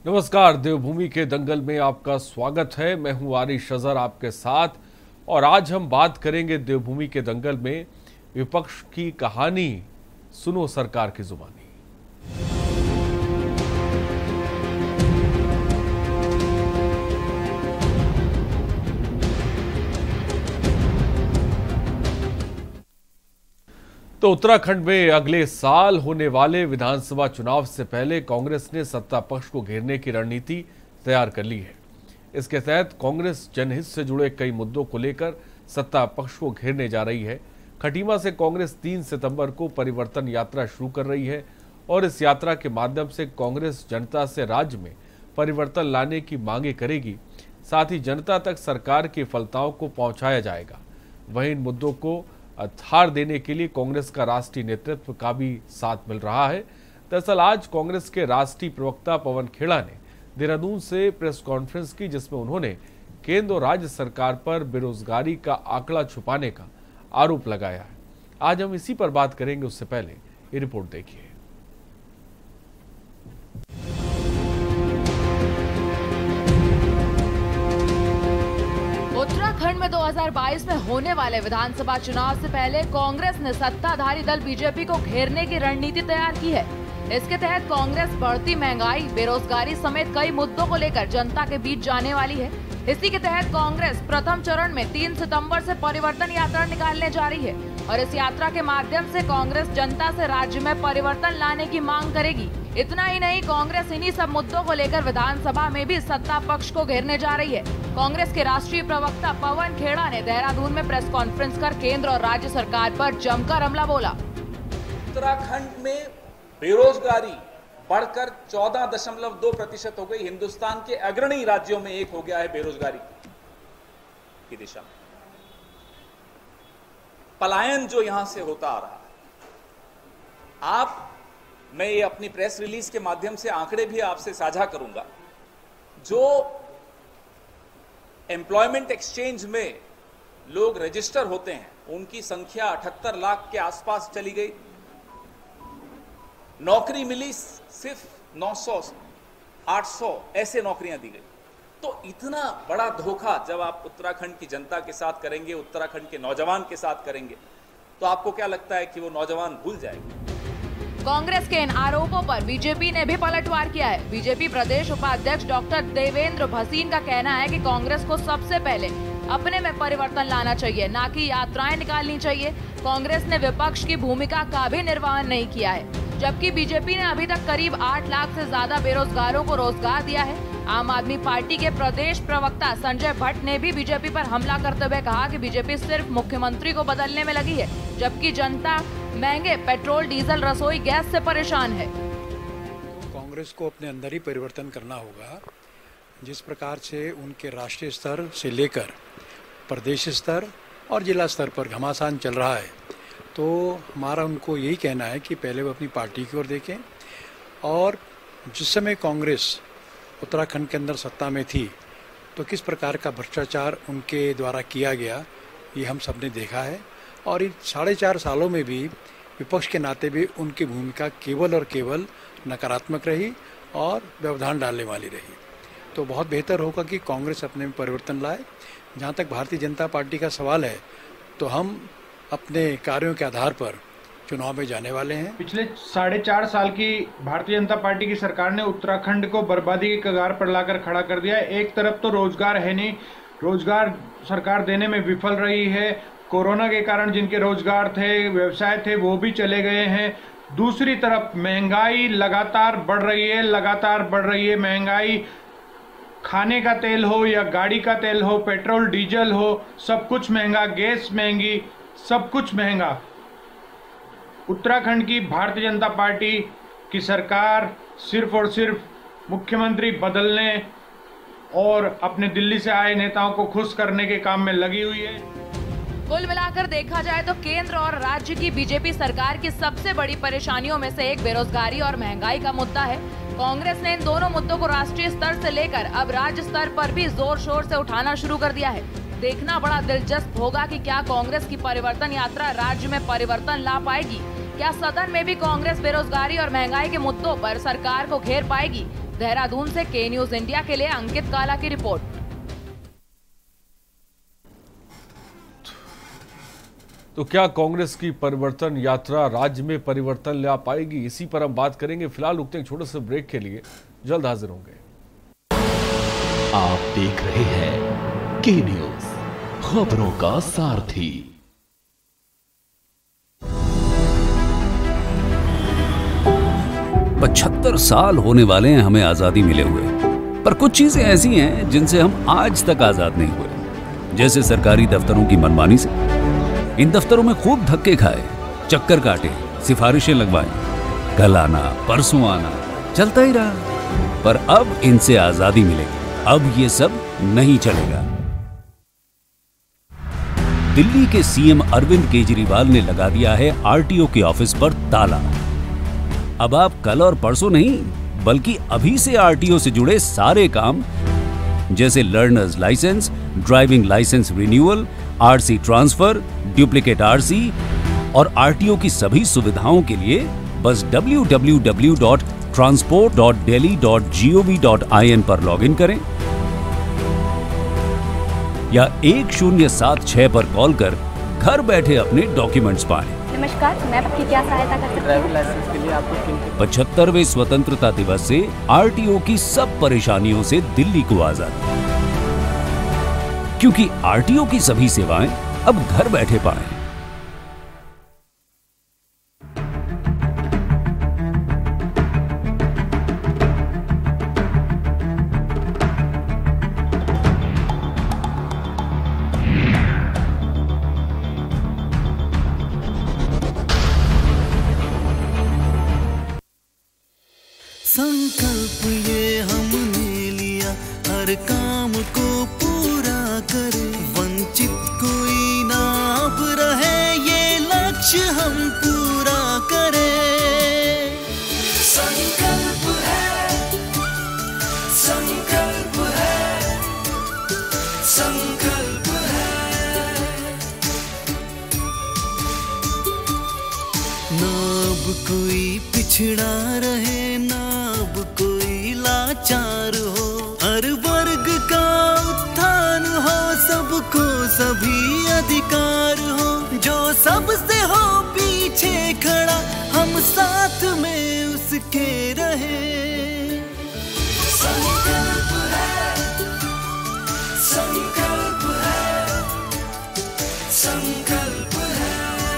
नमस्कार, देवभूमि के दंगल में आपका स्वागत है। मैं हूं आरिश अजहर आपके साथ और आज हम बात करेंगे देवभूमि के दंगल में विपक्ष की कहानी। सुनो सरकार की जुबानी। तो उत्तराखंड में अगले साल होने वाले विधानसभा चुनाव से पहले कांग्रेस ने सत्ता पक्ष को घेरने की रणनीति तैयार कर ली है। इसके तहत कांग्रेस जनहित से जुड़े कई मुद्दों को लेकर सत्ता पक्ष को घेरने जा रही है। खटीमा से कांग्रेस 3 सितंबर को परिवर्तन यात्रा शुरू कर रही है और इस यात्रा के माध्यम से कांग्रेस जनता से राज्य में परिवर्तन लाने की मांगे करेगी। साथ ही जनता तक सरकार की विफलताओं को पहुंचाया जाएगा। वहीं इन मुद्दों को थार देने के लिए कांग्रेस का राष्ट्रीय नेतृत्व का भी साथ मिल रहा है। दरअसल आज कांग्रेस के राष्ट्रीय प्रवक्ता पवन खेड़ा ने देहरादून से प्रेस कॉन्फ्रेंस की, जिसमें उन्होंने केंद्र और राज्य सरकार पर बेरोजगारी का आंकड़ा छुपाने का आरोप लगाया है। आज हम इसी पर बात करेंगे। उससे पहले ये रिपोर्ट देखिए। उत्तराखंड में 2022 में होने वाले विधानसभा चुनाव से पहले कांग्रेस ने सत्ताधारी दल बीजेपी को घेरने की रणनीति तैयार की है। इसके तहत कांग्रेस बढ़ती महंगाई, बेरोजगारी समेत कई मुद्दों को लेकर जनता के बीच जाने वाली है। इसी के तहत कांग्रेस प्रथम चरण में 3 सितंबर से परिवर्तन यात्रा निकालने जा रही है और इस यात्रा के माध्यम से कांग्रेस जनता से राज्य में परिवर्तन लाने की मांग करेगी। इतना ही नहीं, कांग्रेस इन्हीं सब मुद्दों को लेकर विधानसभा में भी सत्ता पक्ष को घेरने जा रही है। कांग्रेस के राष्ट्रीय प्रवक्ता पवन खेड़ा ने देहरादून में प्रेस कॉन्फ्रेंस कर केंद्र और राज्य सरकार पर जमकर हमला बोला। उत्तराखंड में बेरोजगारी बढ़कर 14.2% हो गई। हिंदुस्तान के अग्रणी राज्यों में एक हो गया है बेरोजगारी की दिशा में। पलायन जो यहां से होता आ रहा है, मैं ये अपनी प्रेस रिलीज के माध्यम से आंकड़े भी आपसे साझा करूंगा। जो एम्प्लॉयमेंट एक्सचेंज में लोग रजिस्टर होते हैं, उनकी संख्या 78 लाख के आसपास चली गई। नौकरी मिली सिर्फ 900, 800 ऐसे नौकरियां दी गई। तो इतना बड़ा धोखा जब आप उत्तराखंड की जनता के साथ करेंगे, उत्तराखंड के नौजवान के साथ करेंगे, तो आपको क्या लगता है कि वो नौजवान भूल जाएंगे? कांग्रेस के इन आरोपों पर बीजेपी ने भी पलटवार किया है। बीजेपी प्रदेश उपाध्यक्ष डॉक्टर देवेंद्र भसीन का कहना है कि कांग्रेस को सबसे पहले अपने में परिवर्तन लाना चाहिए, ना कि यात्राएं निकालनी चाहिए। कांग्रेस ने विपक्ष की भूमिका का भी निर्वहन नहीं किया है, जबकि बीजेपी ने अभी तक करीब 8 लाख से ज्यादा बेरोजगारों को रोजगार दिया है। आम आदमी पार्टी के प्रदेश प्रवक्ता संजय भट्ट ने भी बीजेपी पर हमला करते हुए कहा कि बीजेपी सिर्फ मुख्यमंत्री को बदलने में लगी है, जबकि जनता महंगे पेट्रोल, डीजल, रसोई गैस से परेशान है। कांग्रेस को अपने अंदर ही परिवर्तन करना होगा। जिस प्रकार से उनके राष्ट्रीय स्तर से लेकर प्रदेश स्तर और जिला स्तर पर घमासान चल रहा है, तो हमारा उनको यही कहना है कि पहले वो अपनी पार्टी की ओर देखें। और जिस समय कांग्रेस उत्तराखंड के अंदर सत्ता में थी, तो किस प्रकार का भ्रष्टाचार उनके द्वारा किया गया, ये हम सब ने देखा है। और इन 4.5 सालों में भी विपक्ष के नाते भी उनकी भूमिका केवल और केवल नकारात्मक रही और व्यवधान डालने वाली रही। तो बहुत बेहतर होगा कि कांग्रेस अपने में परिवर्तन लाए। जहाँ तक भारतीय जनता पार्टी का सवाल है, तो हम अपने कार्यों के आधार पर चुनाव में जाने वाले हैं। पिछले 4.5 साल की भारतीय जनता पार्टी की सरकार ने उत्तराखंड को बर्बादी के कगार पर लाकर खड़ा कर दिया है। एक तरफ तो रोजगार है नहीं, रोजगार सरकार देने में विफल रही है। कोरोना के कारण जिनके रोजगार थे, व्यवसाय थे, वो भी चले गए हैं। दूसरी तरफ महंगाई लगातार बढ़ रही है। महंगाई खाने का तेल हो या गाड़ी का तेल हो, पेट्रोल डीजल हो, सब कुछ महंगा, गैस महंगी, सब कुछ महंगा। उत्तराखंड की भारतीय जनता पार्टी की सरकार सिर्फ और सिर्फ मुख्यमंत्री बदलने और अपने दिल्ली से आए नेताओं को खुश करने के काम में लगी हुई है। कुल मिलाकर देखा जाए तो केंद्र और राज्य की बीजेपी सरकार की सबसे बड़ी परेशानियों में से एक बेरोजगारी और महंगाई का मुद्दा है। कांग्रेस ने इन दोनों मुद्दों को राष्ट्रीय स्तर से लेकर अब राज्य स्तर पर भी जोर शोर से उठाना शुरू कर दिया है। देखना बड़ा दिलचस्प होगा कि क्या कांग्रेस की परिवर्तन यात्रा राज्य में परिवर्तन ला पाएगी क्या सदन में भी कांग्रेस बेरोजगारी और महंगाई के मुद्दों पर सरकार को घेर पाएगी? देहरादून से के न्यूज इंडिया के लिए अंकित काला की रिपोर्ट। तो क्या कांग्रेस की परिवर्तन यात्रा राज्य में परिवर्तन ला पाएगी? इसी पर हम बात करेंगे। फिलहाल रुकते हैं छोटे से ब्रेक के लिए, जल्द हाजिर होंगे। आप देख रहे हैं के न्यूज, खबरों का सारथी। 75 साल होने वाले हैं हमें आजादी मिले हुए, पर कुछ चीजें ऐसी हैं जिनसे हम आज तक आजाद नहीं हुए। जैसे सरकारी दफ्तरों की मनमानी से। इन दफ्तरों में खूब धक्के खाए, चक्कर काटे, सिफारिशें लगवाई, कल आना परसों आना, चलता ही रहा। पर अब इनसे आजादी मिलेगी, अब ये सब नहीं चलेगा। दिल्ली के सीएम अरविंद केजरीवाल ने लगा दिया है आरटीओ के ऑफिस पर ताला। अब आप कल और परसों नहीं, बल्कि अभी से आरटीओ से जुड़े सारे काम, जैसे learners licence, driving licence renewal, RC transfer, duplicate RC और आरटीओ की सभी सुविधाओं के लिए बस www.transport.delhi.gov.in पर लॉगिन करें या 1076 पर कॉल कर घर बैठे अपने डॉक्यूमेंट्स पाएं। नमस्कार, मैं आपकी क्या सहायता कर सकती हूं? ड्राइविंग लाइसेंस के लिए आपको 75वें स्वतंत्रता दिवस से आरटीओ की सब परेशानियों से दिल्ली को आजादी, क्योंकि आरटीओ की सभी सेवाएं अब घर बैठे पाएं। संकल्प ये हमने लिया, हर काम को पूरा करे, वंचित कोई ना अब रहे, ये लक्ष्य हम पूरा करें। संकल्प है, संकल्प है, संकल्प है। ना अब कोई पिछड़ा रहे, ना अब कोई लाचार हो, हर वर्ग का उत्थान हो, सबको सभी अधिकार हो, जो सबसे हो पीछे खड़ा, हम साथ में उसके रहे। संकल्प है, संकल्प है, संकल्प है।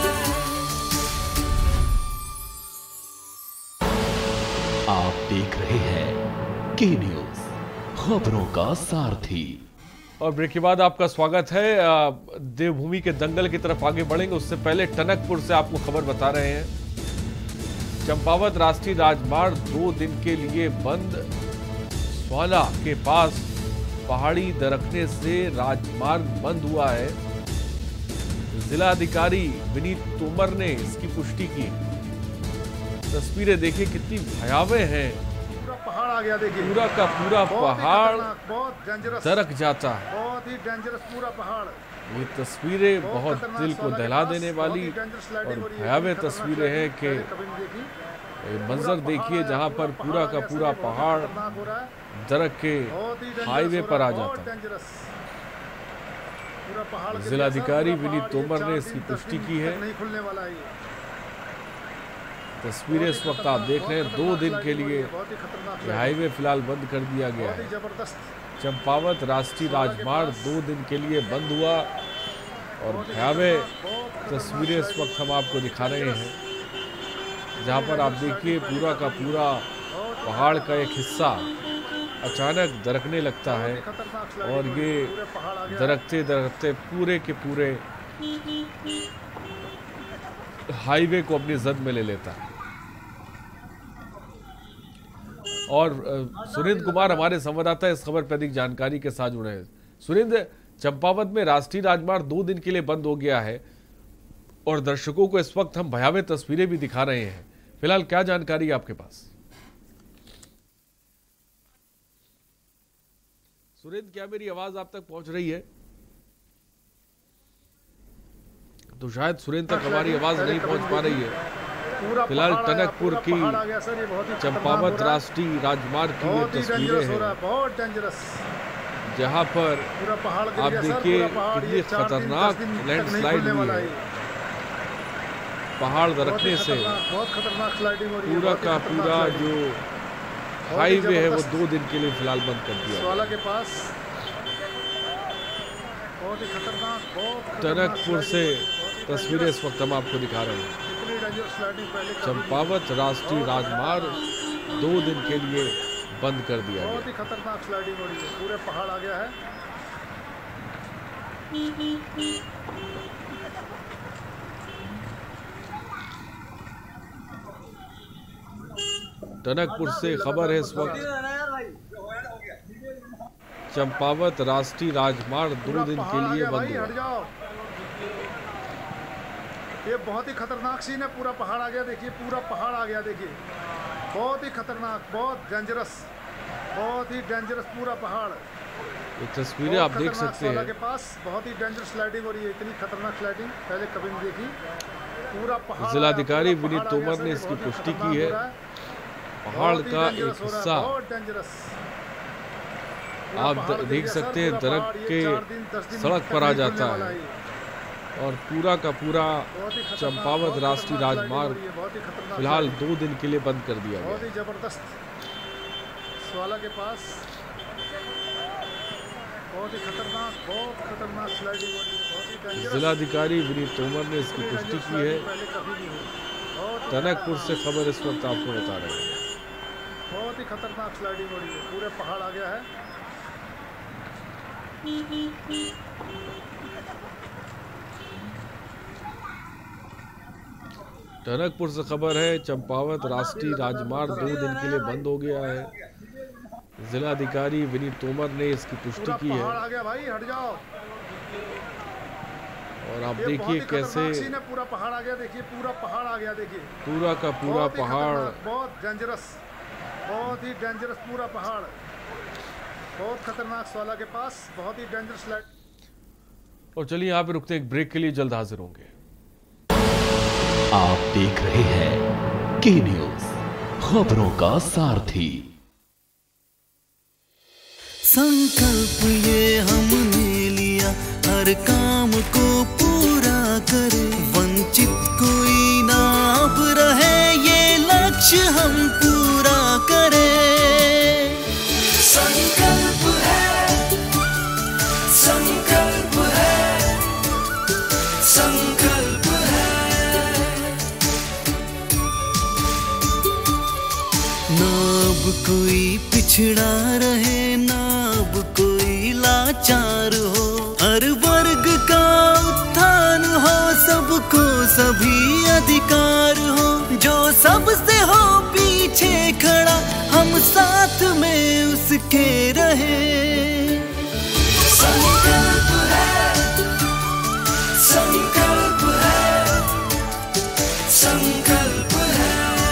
आप देख रहे हैं के न्यूज, खबरों का सारथी। और ब्रेक के बाद आपका स्वागत है। देवभूमि के दंगल की तरफ आगे बढ़ेंगे, उससे पहले टनकपुर से आपको खबर बता रहे हैं। चंपावत राष्ट्रीय राजमार्ग 2 दिन के लिए बंद। स्वाला के पास पहाड़ी दरकने से राजमार्ग बंद हुआ है। जिलाधिकारी विनीत तोमर ने इसकी पुष्टि की। तस्वीरें देखिए कितनी भयावह हैं। पूरा पहाड़ आ गया, देखिए पूरा का पूरा पहाड़ बहुत डेंजरस, दरक जाता है। बहुत ही डेंजरस पूरा पहाड़। ये तस्वीरें बहुत दिल को दहला देने वाली और भयावह तस्वीरें हैं कि मंजर देखिए जहां पर पूरा का पूरा पहाड़ दरक के हाईवे पर आ जाता है। जिलाधिकारी विनीत तोमर ने इसकी पुष्टि की है। तस्वीरें इस वक्त आप देख रहे हैं। 2 दिन के लिए हाईवे फिलहाल बंद कर दिया गया है। चंपावत राष्ट्रीय राजमार्ग 2 दिन के लिए बंद हुआ और भयावह तस्वीरें इस वक्त हम आपको दिखा रहे हैं, जहां पर आप देखिए पूरा का पूरा पहाड़ का एक हिस्सा अचानक दरकने लगता है और ये दरकते दरकते पूरे के पूरे हाईवे को अपनी जद में ले लेता है। और सुरेंद्र कुमार हमारे संवाददाता इस खबर पर अधिक जानकारी के साथ जुड़े हैं। सुरेंद्र, चंपावत में राष्ट्रीय राजमार्ग 2 दिन के लिए बंद हो गया है और दर्शकों को इस वक्त हम भयावह तस्वीरें भी दिखा रहे हैं। फिलहाल क्या जानकारी है आपके पास? सुरेंद्र, क्या मेरी आवाज आप तक पहुंच रही है? तो शायद सुरेंद्र तक हमारी आवाज नहीं पहुंच पा रही है। फिलहाल टनकपुर की पहाड़ आ गया सर, ये बहुत ही खतरनाक चंपावत हो रहा है। राष्ट्रीय राजमार्ग की ये बहुत ही तस्वीरें डेंजरस हो रहा हैं, है, बहुत डेंजरस। जहां पर पूरा पहाड़ गिर आप गया सर, देखिए पूरा पहाड़, कितनी ये 4 दिन, 10 खतरनाक दिन तक नहीं लैंडस्लाइड खुलने हुई वाला है। है। पहाड़ बहुत ही दरकने से बहुत खतरनाक स्लाइडिंग हो रही है, पूरा बहुत ही का खतरनाक पूरा स्लाइडिंग। जो बहुत ही हाईवे है वो जबरदस्त। 2 दिन के लिए फिलहाल बंद कर दिया स्वाला के पास बहुत ही खतरनाक, बहुत खतरनाक टनकपुर से स्लाइडिंग, बहुत ही तस्वीरें डेंजरस। इस वक्त हम आपको दिखा रहे हैं। इतनी डेंजरस स्लाइडिंग पहले कभी नहीं चंपावत राष्ट्रीय राजमार्ग 2 दिन के लिए बंद कर दिया बहुत गया। ही खतरनाक स्लाइडिंग हो रही है, पूरे पहाड़ आ गया है। टनकपुर से खबर है इस वक्त चंपावत राष्ट्रीय राजमार्ग 2 दिन के लिए बंद हट हुआ। जाओ, ये बहुत ही खतरनाक सीन है। पूरा पहाड़ आ गया, देखिए पूरा पहाड़ आ गया, देखिए बहुत ही खतरनाक, बहुत डेंजरस, बहुत ही डेंजरस पूरा पहाड़। ये तस्वीरें आप देख सकते स्वाला हैं। के पास बहुत ही डेंजरस स्लाइडिंग हो रही है, इतनी खतरनाक स्लाइडिंग पहले कभी नहीं देखी। पूरा पहाड़ जिलाधिकारी पूरा विनीत पहाड़ आ गया तोमर सर, ने ये इसकी बहुत ही पुष्टि खतरनाक की है। हो रहा पहाड़ बहुत ही का डेंजरस एक हो रहा है, हिस्सा बहुत डेंजरस। पूरा आप पहाड़ गिर देख गया सकते सर, हैं पूरा दरख्त पहाड़, ये के 4 दिन, 10 दिन सड़क तक पर आ नहीं जाता खुलने वाला है ये। और पूरा का पूरा बहुत ही खतरनाक, चंपावत बहुत राष्ट्रीय खतरनाक राजमार्ग स्लाइडिंग हो रही है, बहुत ही खतरनाक फिलहाल स्लाइडिंग। 2 दिन के लिए बंद कर दिया बहुत गया। ही जबरदस्त। स्वाला के पास बहुत ही खतरनाक, बहुत खतरनाक स्लाइडिंग हो रही है, बहुत ही डेंजरस। जिलाधिकारी विनीत तोमर ने इसकी इतनी पुष्टि डेंजरस की है। स्लाइडिंग पहले कभी नहीं हुई। बहुत ही टनकपुर से खबर इस वक्त आपको बता रहे हैं। बहुत ही खतरनाक स्लाइडिंग हो रही है, पूरे पहाड़ आ गया है। टनकपुर से खबर है चंपावत राष्ट्रीय राजमार्ग 2 दिन के लिए बंद हो गया है। जिलाधिकारी विनीत तोमर ने इसकी पुष्टि पूरा की है पहाड़ आ गया भाई, हट जाओ। और आप ये बहुत देखिए ही कैसे खतरनाक सीन है, पूरा पहाड़ आ गया, देखिए पूरा पहाड़ आ गया, देखिए पूरा का पूरा बहुत ही पहाड़ खतरनाक, बहुत डेंजरस, बहुत ही डेंजरस पूरा पहाड़, बहुत खतरनाक। स्वाला के पास बहुत ही डेंजरस स्लाइड। और चलिए यहाँ पे रुकते हैं एक ब्रेक के लिए, जल्द हाजिर होंगे। आप देख रहे हैं के न्यूज, खबरों का सारथी। संकल्प ये हमने लिया, हर काम को पूरा करे, वंचित कोई ना अब रहे, ये लक्ष्य हम पूरा करें। संकल्प है, संकल्प है, संकल्प है। ना अब कोई पिछड़ा रहे, ना अब कोई लाचार हो, हर वर्ग का उत्थान हो, सबको सभी अधिकार हो, जो सबसे हो पीछे खड़ा, हम साथ में उसके रहे। संकल्प है, संकल्प है, संकल्प है।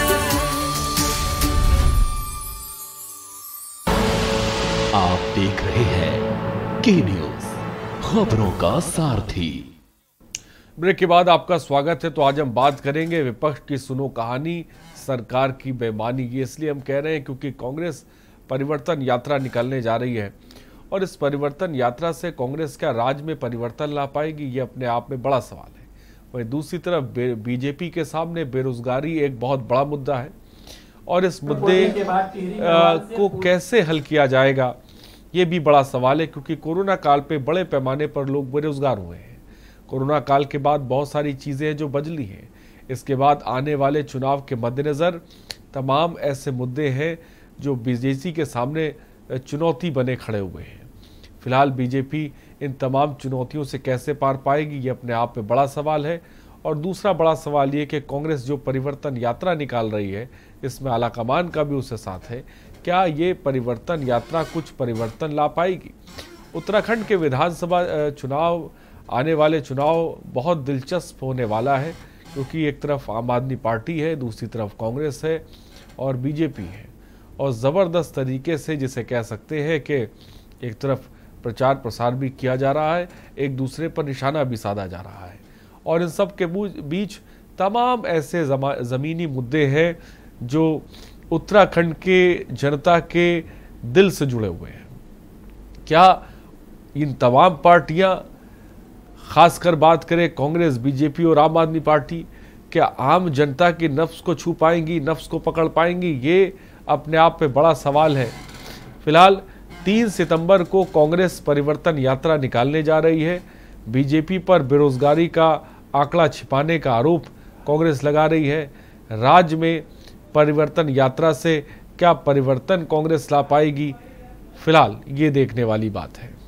आप देख रहे हैं के न्यूज, खबरों का सारथी। ब्रेक के बाद आपका स्वागत है। तो आज हम बात करेंगे विपक्ष की सुनो कहानी, सरकार की बेईमानी की। इसलिए हम कह रहे हैं क्योंकि कांग्रेस परिवर्तन यात्रा निकालने जा रही है और इस परिवर्तन यात्रा से कांग्रेस क्या राज्य में परिवर्तन ला पाएगी, ये अपने आप में बड़ा सवाल है। वहीं दूसरी तरफ बीजेपी के सामने बेरोजगारी एक बहुत बड़ा मुद्दा है और इस मुद्दे को कैसे हल किया जाएगा ये भी बड़ा सवाल है, क्योंकि कोरोना काल पे बड़े पैमाने पर लोग बेरोजगार हुए हैं। कोरोना काल के बाद बहुत सारी चीज़ें हैं जो बदली हैं। इसके बाद आने वाले चुनाव के मद्देनज़र तमाम ऐसे मुद्दे हैं जो बीजेपी के सामने चुनौती बने खड़े हुए हैं। फिलहाल बीजेपी इन तमाम चुनौतियों से कैसे पार पाएगी, ये अपने आप में बड़ा सवाल है। और दूसरा बड़ा सवाल ये कि कांग्रेस जो परिवर्तन यात्रा निकाल रही है, इसमें आलाकमान का भी उसके साथ है। क्या ये परिवर्तन यात्रा कुछ परिवर्तन ला पाएगी? उत्तराखंड के विधानसभा चुनाव, आने वाले चुनाव बहुत दिलचस्प होने वाला है, क्योंकि एक तरफ आम आदमी पार्टी है, दूसरी तरफ कांग्रेस है और बीजेपी है। और ज़बरदस्त तरीके से जिसे कह सकते हैं कि एक तरफ प्रचार प्रसार भी किया जा रहा है, एक दूसरे पर निशाना भी साधा जा रहा है। और इन सब के बीच तमाम ऐसे ज़मीनी मुद्दे हैं जो उत्तराखंड के जनता के दिल से जुड़े हुए हैं। क्या इन तमाम पार्टियां, खासकर बात करें कांग्रेस, बीजेपी और आम आदमी पार्टी, क्या आम जनता की नफ्स को छू पाएंगी, नफ्स को पकड़ पाएंगी? ये अपने आप में बड़ा सवाल है। फिलहाल 3 सितंबर को कांग्रेस परिवर्तन यात्रा निकालने जा रही है। बीजेपी पर बेरोजगारी का आंकड़ा छिपाने का आरोप कांग्रेस लगा रही है। राज्य में परिवर्तन यात्रा से क्या परिवर्तन कांग्रेस ला पाएगी? फिलहाल ये देखने वाली बात है।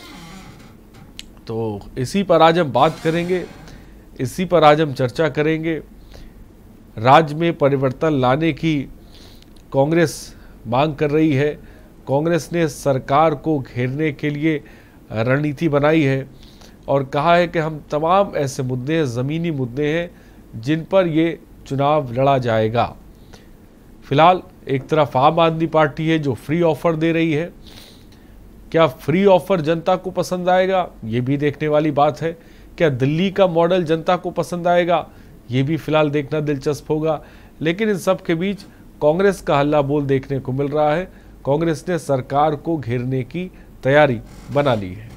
तो इसी पर आज हम बात करेंगे, इसी पर आज हम चर्चा करेंगे। राज्य में परिवर्तन लाने की कांग्रेस मांग कर रही है। कांग्रेस ने सरकार को घेरने के लिए रणनीति बनाई है और कहा है कि हम तमाम ऐसे मुद्दे, ज़मीनी मुद्दे हैं जिन पर ये चुनाव लड़ा जाएगा। फिलहाल एक तरफ आम आदमी पार्टी है जो फ्री ऑफर दे रही है। क्या फ्री ऑफर जनता को पसंद आएगा? ये भी देखने वाली बात है। क्या दिल्ली का मॉडल जनता को पसंद आएगा? ये भी फिलहाल देखना दिलचस्प होगा। लेकिन इन सब के बीच कांग्रेस का हल्ला बोल देखने को मिल रहा है। कांग्रेस ने सरकार को घेरने की तैयारी बना ली है।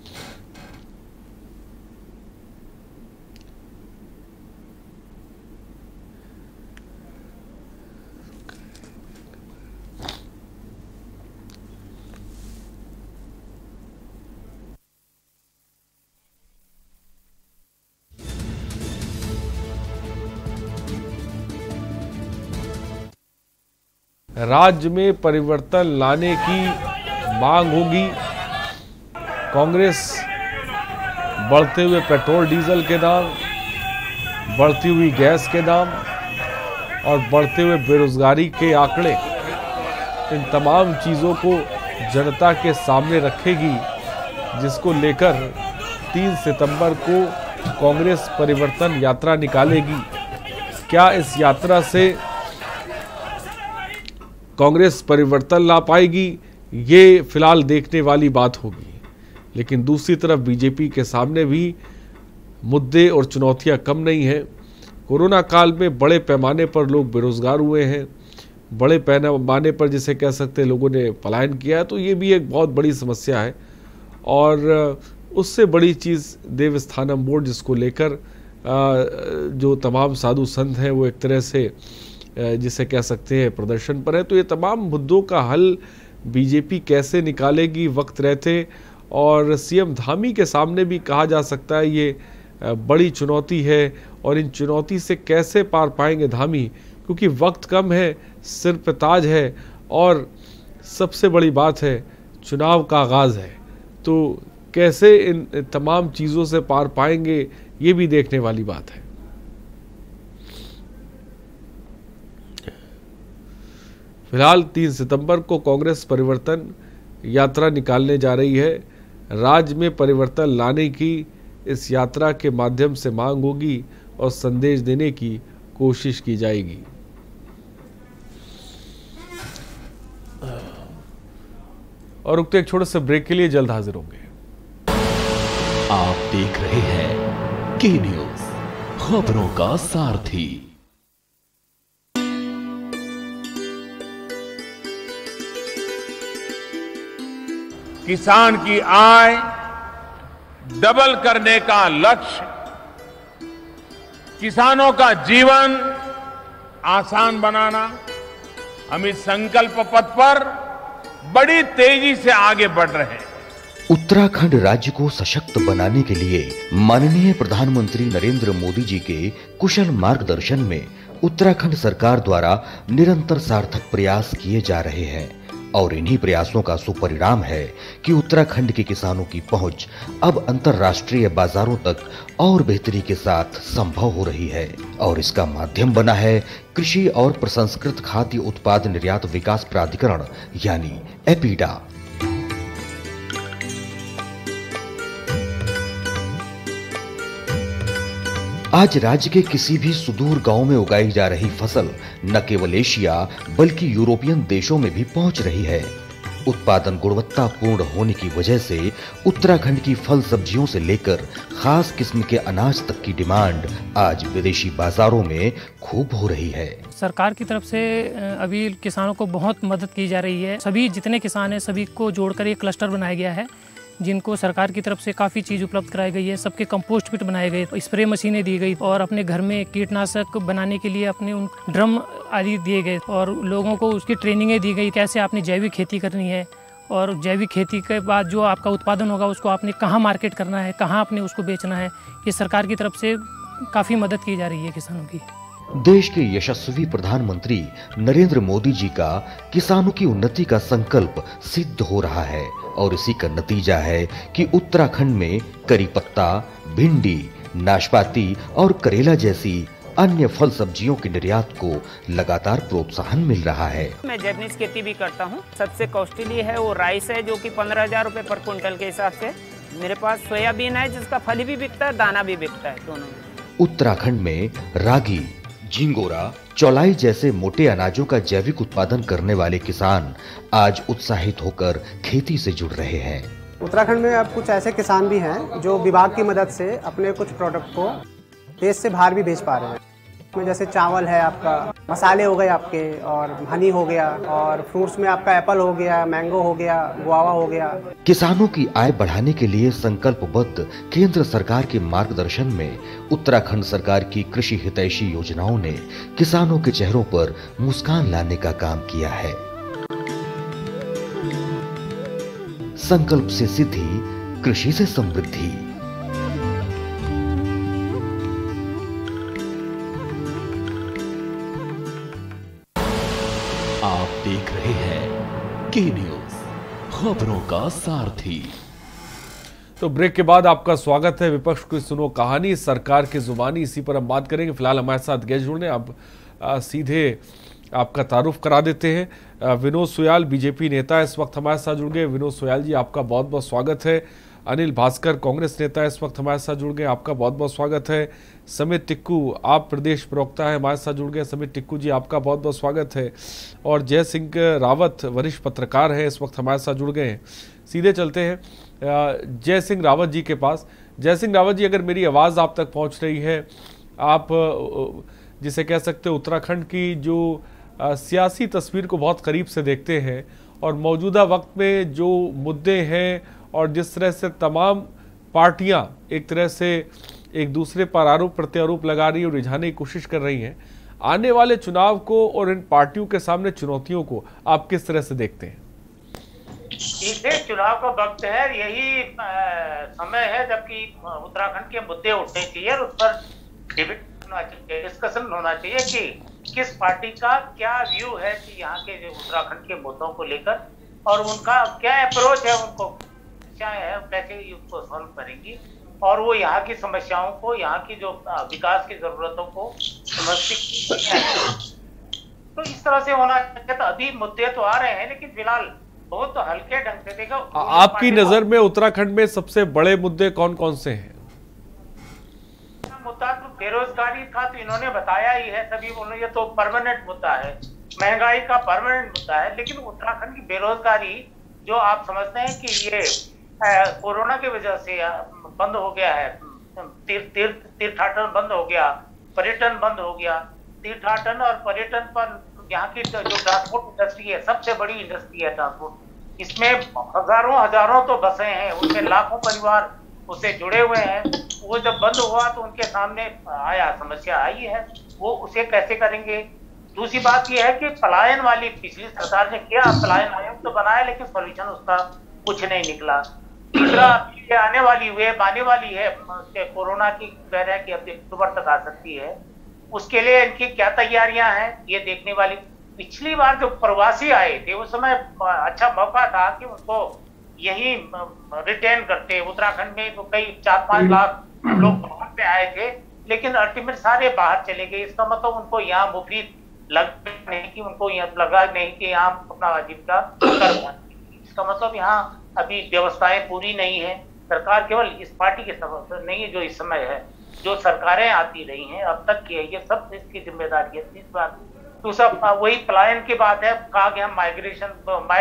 राज्य में परिवर्तन लाने की मांग होगी। कांग्रेस बढ़ते हुए पेट्रोल डीजल के दाम, बढ़ती हुई गैस के दाम और बढ़ते हुए बेरोजगारी के आंकड़े, इन तमाम चीज़ों को जनता के सामने रखेगी, जिसको लेकर 3 सितंबर को कांग्रेस परिवर्तन यात्रा निकालेगी। क्या इस यात्रा से कांग्रेस परिवर्तन ला पाएगी? ये फिलहाल देखने वाली बात होगी। लेकिन दूसरी तरफ बीजेपी के सामने भी मुद्दे और चुनौतियां कम नहीं हैं। कोरोना काल में बड़े पैमाने पर लोग बेरोजगार हुए हैं, बड़े पैमाने पर जिसे कह सकते हैं लोगों ने पलायन किया है, तो ये भी एक बहुत बड़ी समस्या है। और उससे बड़ी चीज़ देवस्थानम बोर्ड, जिसको लेकर जो तमाम साधु संत हैं वो एक तरह से जिसे कह सकते हैं प्रदर्शन पर है। तो ये तमाम मुद्दों का हल बीजेपी कैसे निकालेगी वक्त रहते, और सीएम धामी के सामने भी कहा जा सकता है ये बड़ी चुनौती है। और इन चुनौती से कैसे पार पाएंगे धामी, क्योंकि वक्त कम है, सिर पे ताज है और सबसे बड़ी बात है चुनाव का आगाज़ है। तो कैसे इन तमाम चीज़ों से पार पाएंगे, ये भी देखने वाली बात है। फिलहाल 3 सितंबर को कांग्रेस परिवर्तन यात्रा निकालने जा रही है। राज्य में परिवर्तन लाने की इस यात्रा के माध्यम से मांग होगी और संदेश देने की कोशिश की जाएगी। और रुकते एक छोटे से ब्रेक के लिए जल्द हाजिर होंगे। आप देख रहे हैं के न्यूज, खबरों का सारथी। किसान की आय डबल करने का लक्ष्य, किसानों का जीवन आसान बनाना, हम इस संकल्प पथ पर बड़ी तेजी से आगे बढ़ रहे हैं। उत्तराखंड राज्य को सशक्त बनाने के लिए माननीय प्रधानमंत्री नरेंद्र मोदी जी के कुशल मार्गदर्शन में उत्तराखंड सरकार द्वारा निरंतर सार्थक प्रयास किए जा रहे हैं और इन्हीं प्रयासों का सुपरिणाम है कि उत्तराखंड के किसानों की पहुंच अब अंतर्राष्ट्रीय बाजारों तक और बेहतरी के साथ संभव हो रही है और इसका माध्यम बना है कृषि और प्रसंस्कृत खाद्य उत्पाद निर्यात विकास प्राधिकरण यानी एपीडा। आज राज्य के किसी भी सुदूर गांव में उगाई जा रही फसल न केवल एशिया बल्कि यूरोपियन देशों में भी पहुंच रही है। उत्पादन गुणवत्तापूर्ण होने की वजह से उत्तराखंड की फल सब्जियों से लेकर खास किस्म के अनाज तक की डिमांड आज विदेशी बाजारों में खूब हो रही है। सरकार की तरफ से अभी किसानों को बहुत मदद की जा रही है। सभी जितने किसान हैं सभी को जोड़कर एक क्लस्टर बनाया गया है, जिनको सरकार की तरफ से काफ़ी चीज़ उपलब्ध कराई गई है। सबके कंपोस्ट पिट बनाए गए, स्प्रे मशीनें दी गई और अपने घर में कीटनाशक बनाने के लिए अपने उन ड्रम आदि दिए गए और लोगों को उसकी ट्रेनिंगें दी गई, कैसे आपने जैविक खेती करनी है और जैविक खेती के बाद जो आपका उत्पादन होगा उसको आपने कहाँ मार्केट करना है, कहाँ आपने उसको बेचना है। ये सरकार की तरफ से काफ़ी मदद की जा रही है किसानों की। देश के यशस्वी प्रधानमंत्री नरेंद्र मोदी जी का किसानों की उन्नति का संकल्प सिद्ध हो रहा है और इसी का नतीजा है कि उत्तराखंड में करी पत्ता, भिंडी, नाशपाती और करेला जैसी अन्य फल सब्जियों के निर्यात को लगातार प्रोत्साहन मिल रहा है। मैं जैपनीज खेती भी करता हूँ। सबसे कॉस्टली है वो राइस है, जो कि 15,000 रुपए पर क्विंटल के हिसाब से। मेरे पास सोयाबीन है जिसका फली भी बिकता है, दाना भी बिकता है, दोनों। उत्तराखंड में रागी, झिंगोरा, चौलाई जैसे मोटे अनाजों का जैविक उत्पादन करने वाले किसान आज उत्साहित होकर खेती से जुड़ रहे हैं। उत्तराखंड में अब कुछ ऐसे किसान भी हैं जो विभाग की मदद से अपने कुछ प्रोडक्ट को देश से बाहर भी भेज पा रहे हैं। इसमें जैसे चावल है, आपका मसाले हो गए आपके, और हनी हो गया, और फ्रूट्स में आपका एप्पल हो गया, मैंगो हो गया, गुआवा हो गया। किसानों की आय बढ़ाने के लिए संकल्पबद्ध केंद्र सरकार के मार्गदर्शन में उत्तराखंड सरकार की कृषि हितैषी योजनाओं ने किसानों के चेहरों पर मुस्कान लाने का काम किया है। संकल्प से सिद्धि, कृषि से समृद्धि। आप देख रहे हैं के न्यूज, खबरों का सारथी। तो ब्रेक के बाद आपका स्वागत है। विपक्ष की सुनो कहानी, सरकार की जुबानी, इसी पर हम बात करेंगे। फिलहाल हमारे साथ गेस्ट जुड़ने, आप सीधे आपका तारुफ करा देते हैं। विनोद सुयाल बीजेपी नेता इस वक्त हमारे साथ जुड़ गए। विनोद सुयाल जी, आपका बहुत बहुत स्वागत है। अनिल भास्कर कांग्रेस नेता इस वक्त हमारे साथ जुड़ गए, आपका बहुत बहुत स्वागत है। समित टिक्कू, आप प्रदेश प्रवक्ता है, हमारे साथ जुड़ गए। समित टिक्कू जी, आपका बहुत बहुत स्वागत है। और जय सिंह रावत वरिष्ठ पत्रकार है, इस वक्त हमारे साथ जुड़ गए हैं। सीधे चलते हैं जय सिंह रावत जी के पास। जय सिंह रावत जी, अगर मेरी आवाज़ आप तक पहुंच रही है, आप जिसे कह सकते हैं उत्तराखंड की जो सियासी तस्वीर को बहुत करीब से देखते हैं और मौजूदा वक्त में जो मुद्दे हैं और जिस तरह से तमाम पार्टियां एक तरह से एक दूसरे पर आरोप प्रत्यारोप लगा रही और रिझाने की कोशिश कर रही हैं, आने वाले चुनाव को और इन पार्टियों के सामने चुनौतियों को आप किस तरह से देखते हैं? इसे चुनाव का वक्त है, यही समय है जबकि उत्तराखंड के मुद्दे उठने चाहिए और उस पर डिस्कशन होना चाहिए कि किस पार्टी का क्या व्यू है कि यहाँ के उत्तराखंड के मुद्दों को लेकर और उनका क्या अप्रोच है, उनको क्या है, कैसे उसको सॉल्व करेंगी और वो यहाँ की समस्याओं को, यहाँ की जो विकास की जरूरतों को समझती है। तो इस तरह से होना चाहिए। तो अभी मुद्दे तो आ रहे हैं लेकिन फिलहाल बहुत हल्के ढंग से देखो। आपकी नजर में उत्तराखंड में सबसे बड़े मुद्दे कौन कौन से हैं? मुद्दा तो बेरोजगारी का तो इन्होंने बताया ही है, सभी बोलो ये तो परमानेंट मुद्दा है, महंगाई का परमानेंट मुद्दा है। लेकिन उत्तराखंड की बेरोजगारी जो आप समझते हैं कि ये कोरोना की वजह से बंद हो गया है, तीर्थाटन बंद हो गया, पर्यटन बंद हो गया। तीर्थाटन और पर्यटन पर यहाँ की जो ट्रांसपोर्ट इंडस्ट्री है, सबसे बड़ी इंडस्ट्री है ट्रांसपोर्ट, इसमें हजारों तो बसें हैं, उसमें लाखों परिवार उससे जुड़े हुए हैं। वो जब बंद हुआ तो उनके सामने आया, समस्या आई है, वो उसे कैसे करेंगे। दूसरी बात यह है कि पलायन वाली पिछली सरकार ने किया, पलायन आयोग तो बनाया लेकिन सॉल्यूशन उसका कुछ नहीं निकला। तीसरा आने वाली है कोरोना की, कह रहे हैं कि अब अक्टूबर तक आ सकती है, उसके लिए इनकी क्या तैयारियां हैं ये देखने वाली। पिछली बार जो प्रवासी आए थे उस समय अच्छा मौका था कि उनको यही रिटेन करते। उत्तराखंड में तो कई 4-5 लाख लोग बाहर से आए थे लेकिन अल्टीमेट सारे बाहर चले गए। इसका मतलब उनको यहाँ मुफीद लगा नहीं कि उनको यहाँ लगा नहीं कि यहाँ अपना आजीविका कर पाए। इसका मतलब यहाँ अभी व्यवस्थाएं पूरी नहीं है। सरकार केवल इस पार्टी के सबब नहीं है जो इस समय है, जो सरकारें आती रही हैं अब तक की है, ये सब इसकी जिम्मेदारी है। इस बात दूसरा वही पलायन की बात है, कहा कि हम माइग्रेशन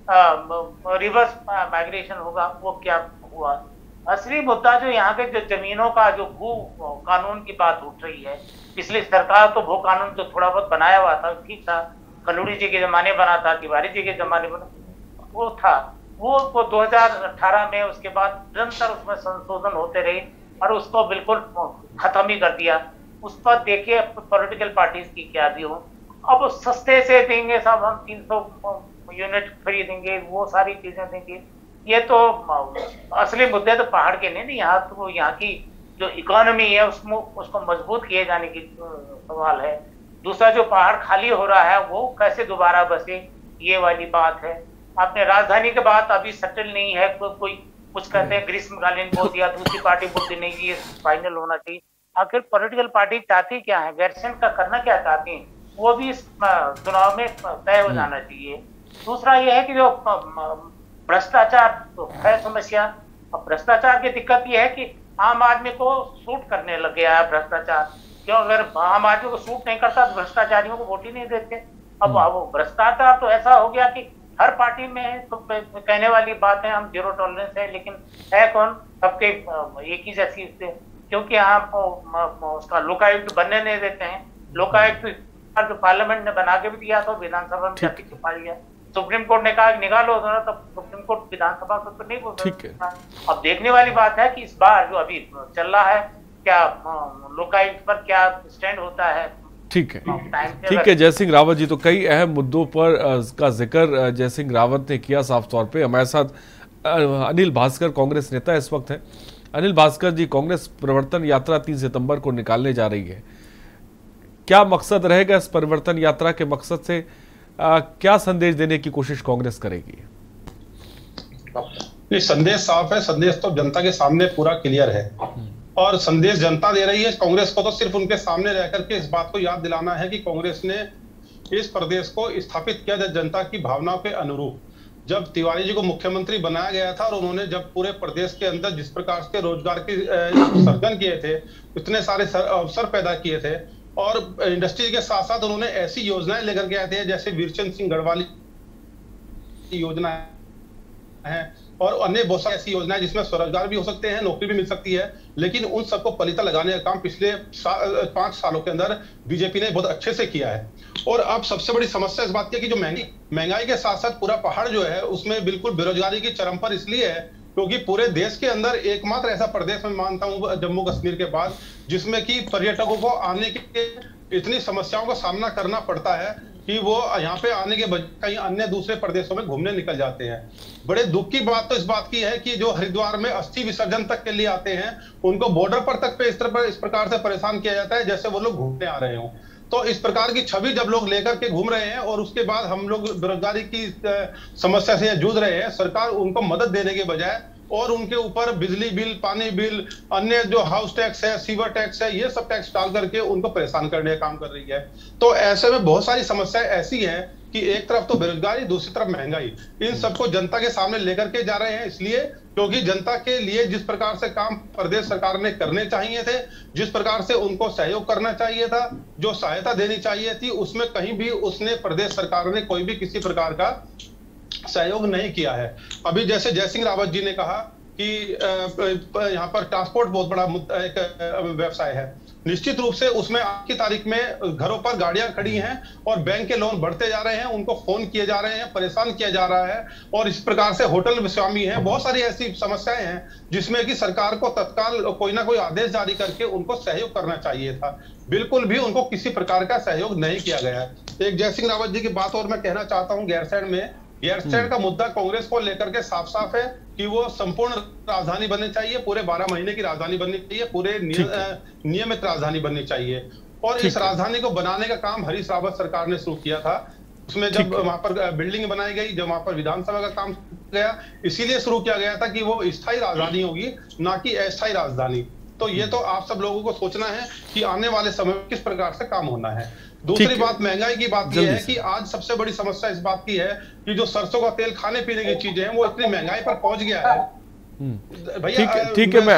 रिवर्स माइग्रेशन होगा, वो क्या हुआ। असली मुद्दा जो यहाँ के जो जमीनों का जो भू कानून की बात उठ रही है, पिछली सरकार तो भू कानून जो थोड़ा बहुत बनाया हुआ था, ठीक था, खलूड़ी जी के जमाने बना था, तिवारी जी के जमाने बना, वो था, वो 2018 में उसके बाद निरंतर उसमें संशोधन होते रहे और उसको बिल्कुल खत्म ही कर दिया। उस पर देखिए पॉलिटिकल पार्टीज की क्या भी हो, अब सस्ते से देंगे सब, हम 300 यूनिट खरीदेंगे, वो सारी चीजें देंगे। ये तो असली मुद्दे तो पहाड़ के नहीं, यहाँ तो यहाँ की जो इकोनॉमी है उसको मजबूत किए जाने की सवाल है। दूसरा जो पहाड़ खाली हो रहा है वो कैसे दोबारा बसे, ये वाली बात है। आपने राजधानी के बात अभी सेटल नहीं है, कोई कुछ कहते हैं ग्रीष्मकालीन बोल दिया, दूसरी पार्टी बोलती नहीं ये फाइनल होना चाहिए। आखिर पॉलिटिकल पार्टी चाहती क्या है, गैरसैंण का करना क्या चाहती है, वो भी इस चुनाव में तय हो जाना चाहिए। दूसरा ये है कि जो भ्रष्टाचार तो है समस्या, अब भ्रष्टाचार की दिक्कत ये है कि आम आदमी को सूट करने लग गया है भ्रष्टाचार। क्यों, अगर आम आदमी को सूट नहीं करता तो भ्रष्टाचारियों को वोट ही नहीं देते। अब वो भ्रष्टाचार तो ऐसा हो गया कि हर पार्टी में तो कहने वाली बात है हम जीरो टॉलरेंस है, लेकिन है कौन, सबके एक ही जैसी, क्योंकि यहाँ उसका लोकायुक्त बनने नहीं देते हैं। लोकायुक्त जो पार्लियामेंट ने बना के भी दिया तो विधानसभा में जाके छुपा लिया। सुप्रीम कोर्ट ने कहा निकालो ना, तब सुप्रीम कोर्ट विधानसभा को तो नहीं बोल सकता। अब देखने वाली बात है कि इस बार जो अभी चल रहा है क्या लोकायुक्त पर क्या स्टैंड होता है। ठीक है जय सिंह रावत जी, तो कई अहम मुद्दों पर का जिक्र जय सिंह रावत ने किया साफ तौर पे। हमारे साथ अनिल भास्कर कांग्रेस नेता इस वक्त है। अनिल भास्कर जी, कांग्रेस परिवर्तन यात्रा 3 सितंबर को निकालने जा रही है, क्या मकसद रहेगा इस परिवर्तन यात्रा के मकसद से क्या संदेश देने की कोशिश कांग्रेस करेगी? नहीं, संदेश साफ है, संदेश तो जनता के सामने पूरा क्लियर है और संदेश जनता दे रही है। कांग्रेस को तो सिर्फ उनके सामने रह करके इस बात को याद दिलाना है कि कांग्रेस ने इस प्रदेश को स्थापित किया जनता की भावनाओं के अनुरूप। जब तिवारी जी को मुख्यमंत्री बनाया गया था और उन्होंने जब पूरे प्रदेश के अंदर जिस प्रकार से रोजगार के सर्जन किए थे, इतने सारे अवसर पैदा किए थे और इंडस्ट्री के साथ साथ उन्होंने ऐसी योजनाएं लेकर के आए थे जैसे वीरचंद सिंह गढ़वाली योजना है और अन्य बहुत सारी ऐसी योजनाएं जिसमें स्वरोजगार भी हो सकते हैं, नौकरी भी मिल सकती है, लेकिन उन सबको पलीता लगाने का काम पिछले 5 सालों के अंदर बीजेपी ने बहुत अच्छे से किया है। और अब सबसे बड़ी समस्या इस बात की है कि जो महंगाई के साथ साथ पूरा पहाड़ जो है उसमें बिल्कुल बेरोजगारी की चरम पर इसलिए है क्योंकि पूरे देश के अंदर एकमात्र ऐसा प्रदेश मैं मानता हूं जम्मू कश्मीर के बाद जिसमें कि पर्यटकों को आने के इतनी समस्याओं का सामना करना पड़ता है कि वो यहाँ पे आने के बजाय कहीं अन्य दूसरे प्रदेशों में घूमने निकल जाते हैं। बड़े दुख की बात तो इस बात की है कि जो हरिद्वार में अस्थि विसर्जन तक के लिए आते हैं उनको बॉर्डर पर तक पे इस प्रकार से परेशान किया जाता है जैसे वो लोग घूमने आ रहे हों। तो इस प्रकार की छवि जब लोग लेकर के घूम रहे हैं और उसके बाद हम लोग बेरोजगारी की समस्या से जूझ रहे हैं, सरकार उनको मदद देने के बजाय और उनके ऊपर बिजली बिल, पानी बिल, अन्य जो हाउस टैक्स है, सीवर टैक्स है, ये सब टैक्स डाल करके उनको परेशान करने का काम कर रही है। तो ऐसे में बहुत सारी समस्याएं ऐसी हैं कि एक तरफ तो बेरोजगारी, दूसरी तरफ महंगाई, इन सबको जनता के सामने लेकर के जा रहे हैं इसलिए क्योंकि जनता के लिए जिस प्रकार से काम प्रदेश सरकार ने करने चाहिए थे, जिस प्रकार से उनको सहयोग करना चाहिए था, जो सहायता देनी चाहिए थी, उसमें कहीं भी उसने प्रदेश सरकार ने कोई भी किसी प्रकार का सहयोग नहीं किया है। अभी जैसे जय सिंह रावत जी ने कहा कि यहाँ पर ट्रांसपोर्ट बहुत बड़ा एक व्यवसाय है, निश्चित रूप से उसमें आज की तारीख में घरों पर गाड़ियां खड़ी हैं और बैंक के लोन बढ़ते जा रहे हैं, उनको फोन किए जा रहे हैं, परेशान किया जा रहा है और इस प्रकार से होटल स्वामी हैं, बहुत सारी ऐसी समस्याएं हैं जिसमें कि सरकार को तत्काल कोई ना कोई आदेश जारी करके उनको सहयोग करना चाहिए था। बिल्कुल भी उनको किसी प्रकार का सहयोग नहीं किया गया है। एक जय सिंह रावत जी की बात और मैं कहना चाहता हूँ, गैरसैंण का मुद्दा कांग्रेस को लेकर के साफ साफ है कि वो संपूर्ण राजधानी बननी चाहिए, पूरे 12 महीने की राजधानी बननी चाहिए, पूरे नियमित राजधानी बननी चाहिए। और इस राजधानी को बनाने का काम हरीश रावत सरकार ने शुरू किया था। उसमें जब वहां पर बिल्डिंग बनाई गई, जब वहां पर विधानसभा का काम गया, इसीलिए शुरू किया गया था कि वो स्थायी राजधानी होगी, ना कि अस्थायी राजधानी। तो ये तो आप सब लोगों को सोचना है कि आने वाले समय में किस प्रकार से काम होना है। दूसरी बात महंगाई की बात यह है कि आज सबसे बड़ी समस्या इस बात की है कि जो सरसों का तेल, खाने पीने की चीजें हैं, वो इतनी महंगाई पर पहुंच गया है। भैया ठीक है,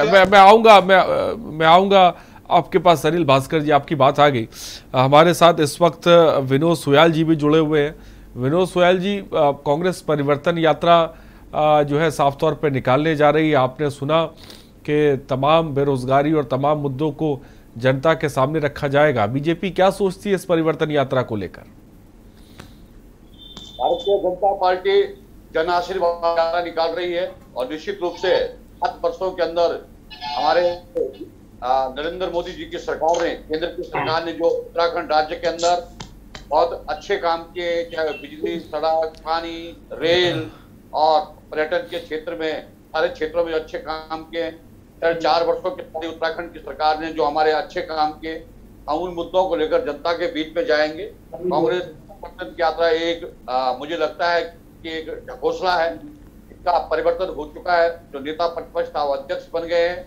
मैं आऊंगा आपके पास। अनिल भास्कर जी, आपकी बात आ गई। हमारे साथ इस वक्त विनोद सुयाल जी भी जुड़े हुए हैं। विनोद सोयाल जी, कांग्रेस परिवर्तन यात्रा जो है साफ तौर पर निकालने जा रही है। आपने सुना कि तमाम बेरोजगारी और तमाम मुद्दों को जनता के सामने रखा जाएगा। बीजेपी क्या सोचती है इस परिवर्तन यात्रा को लेकर? भारतीय जनता पार्टी जन आशीर्वाद यात्रा निकाल रही है और निश्चित रूप से 7 वर्षों के अंदर हमारे नरेंद्र मोदी जी की सरकार ने, केंद्र की सरकार ने जो उत्तराखंड राज्य के अंदर बहुत अच्छे काम किए, चाहे बिजली, सड़क, पानी, रेल और पर्यटन के क्षेत्र में, सारे क्षेत्रों में अच्छे काम किए। 4 वर्षों के बाद उत्तराखंड की सरकार ने जो हमारे अच्छे काम किए, हम उन मुद्दों को लेकर जनता के बीच में जाएंगे। कांग्रेस परिवर्तन की यात्रा एक मुझे लगता है कि एक घोषणा है, इसका परिवर्तन हो चुका है। जो नेता प्रतिपक्ष था वो अध्यक्ष बन गए हैं,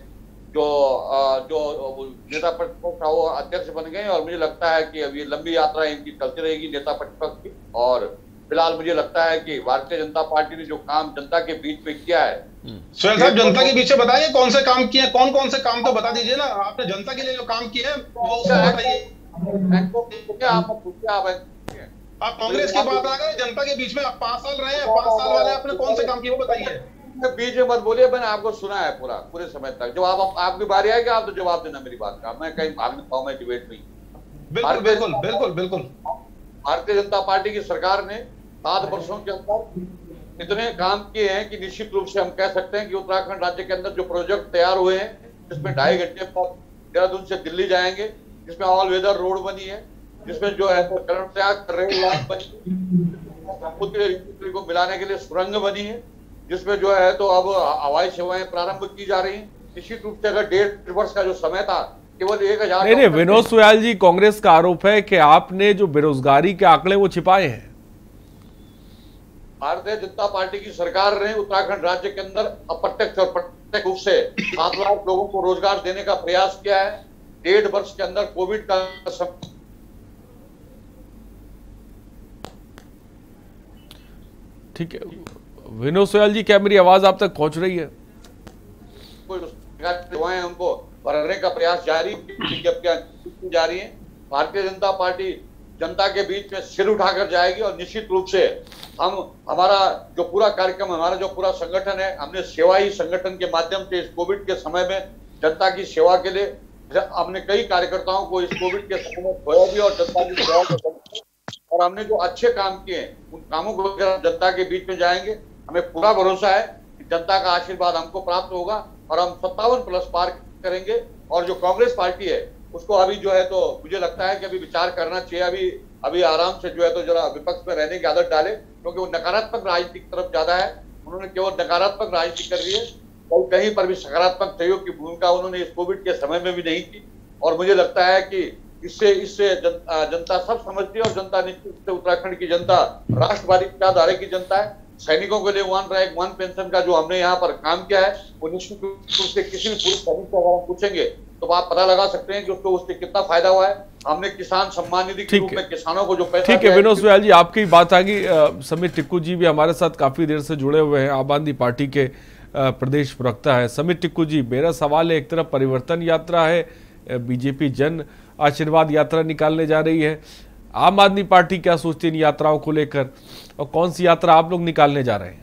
जो नेता प्रतिपक्ष था वो अध्यक्ष बन गए, और मुझे लगता है कि अभी लंबी यात्रा इनकी चलती रहेगी नेता प्रतिपक्ष की। और फिलहाल मुझे लगता है कि भारतीय जनता पार्टी ने जो काम जनता के बीच में किया है। सोहेल साहब, जनता के बीच में बताइए कौन से काम किए, कौन से काम तो बता दीजिए ना। आपने जनता के लिए जो काम किए वो बताइए। आप कांग्रेस की बात आ गए, जनता के बीच में आप 5 साल रहे हैं, 5 साल वाले आपने कौन से काम किए वो बताइए। बीच में मत बोलिए, मैंने आपको सुना है पूरे समय तक। जब आपकी बारी आएगी आप तो जवाब देना मेरी बात का। मैं कहीं भाग नहीं पाऊँ, मैं डिबेट में। बिल्कुल। भारतीय जनता पार्टी की सरकार ने 7 वर्षों के अंदर इतने काम किए हैं कि निश्चित रूप से हम कह सकते हैं कि उत्तराखंड राज्य के अंदर जो प्रोजेक्ट तैयार हुए हैं, जिसमें 2.5 घंटे पर देहरादून से दिल्ली जाएंगे, जिसमें ऑल वेदर रोड बनी है, जिसमें जो है तो कर्णप्रयाग रेल लाइन बनी को मिलाने के लिए सुरंग बनी है, जिसमें जो है तो अब हवाई सेवाएं प्रारंभ की जा रही हैं। निश्चित रूप से अगर 1.5 वर्ष का जो समय था, केवल 1000। नहीं, विनोद सोयाल जी, कांग्रेस का आरोप है कि आपने जो बेरोजगारी के आंकड़े वो छिपाए हैं। भारतीय जनता पार्टी की सरकार ने उत्तराखंड राज्य के अंदर अप्रत्यक्ष और प्रत्यक्ष रूप से 7 लाख लोगों को रोजगार देने का प्रयास किया है। 1.5 वर्ष के अंदर कोविड का ठीक है विनोद सोयाल जी, क्या मेरी आवाज आप तक पहुंच रही है? उनको भरने का प्रयास जारी जा रही है। भारतीय जनता पार्टी जनता के बीच में सिर उठाकर जाएगी और निश्चित रूप से हमारा जो पूरा कार्यक्रम, हमारा जो पूरा संगठन है, हमने सेवा ही संगठन के माध्यम से इस कोविड के समय में जनता की सेवा के लिए हमने कई कार्यकर्ताओं को इस कोविड के समय में खोया भी और जनता की सेवा को, और हमने जो अच्छे काम किए उन कामों को जनता के बीच में जाएंगे। हमें पूरा भरोसा है कि जनता का आशीर्वाद हमको प्राप्त होगा और हम 57+ पार करेंगे। और जो कांग्रेस पार्टी है उसको अभी जो है तो मुझे लगता है कि अभी विचार करना चाहिए, अभी आराम से जो है तो जरा विपक्ष में रहने की आदत डाले, क्योंकि वो नकारात्मक राजनीति की तरफ ज्यादा है। उन्होंने केवल नकारात्मक राजनीति कर रही है और कहीं पर भी सकारात्मक सहयोग की भूमिका उन्होंने इस कोविड के समय में भी नहीं की। और मुझे लगता है कि इससे जनता सब समझती है और जनता निश्चित रूप से उत्तराखंड की जनता राष्ट्रवादी विचारधारा की जनता है। सैनिकों के लिए 1 रैंक 1 पेंशन का जो हमने यहाँ पर काम किया है वो निश्चित रूप से किसी भी पुरुष सैनिक से अगर पूछेंगे तो आप पता लगा सकते हैं कि उसको उससे कितना फायदा हुआ है। हमने किसान सम्मान निधि के रूप में किसानों को जो पैसा, ठीक है विनोद सोयाल जी, आपकी बात आ गई। समीर टिक्कू जी भी हमारे साथ काफी देर से जुड़े हुए हैं, आम आदमी पार्टी के प्रदेश प्रवक्ता है। समीर टिक्कू जी, मेरा सवाल है, एक तरफ परिवर्तन यात्रा है, बीजेपी जन आशीर्वाद यात्रा निकालने जा रही है, आम आदमी पार्टी क्या सोचती है इन यात्राओं को लेकर और कौन सी यात्रा आप लोग निकालने जा रहे हैं?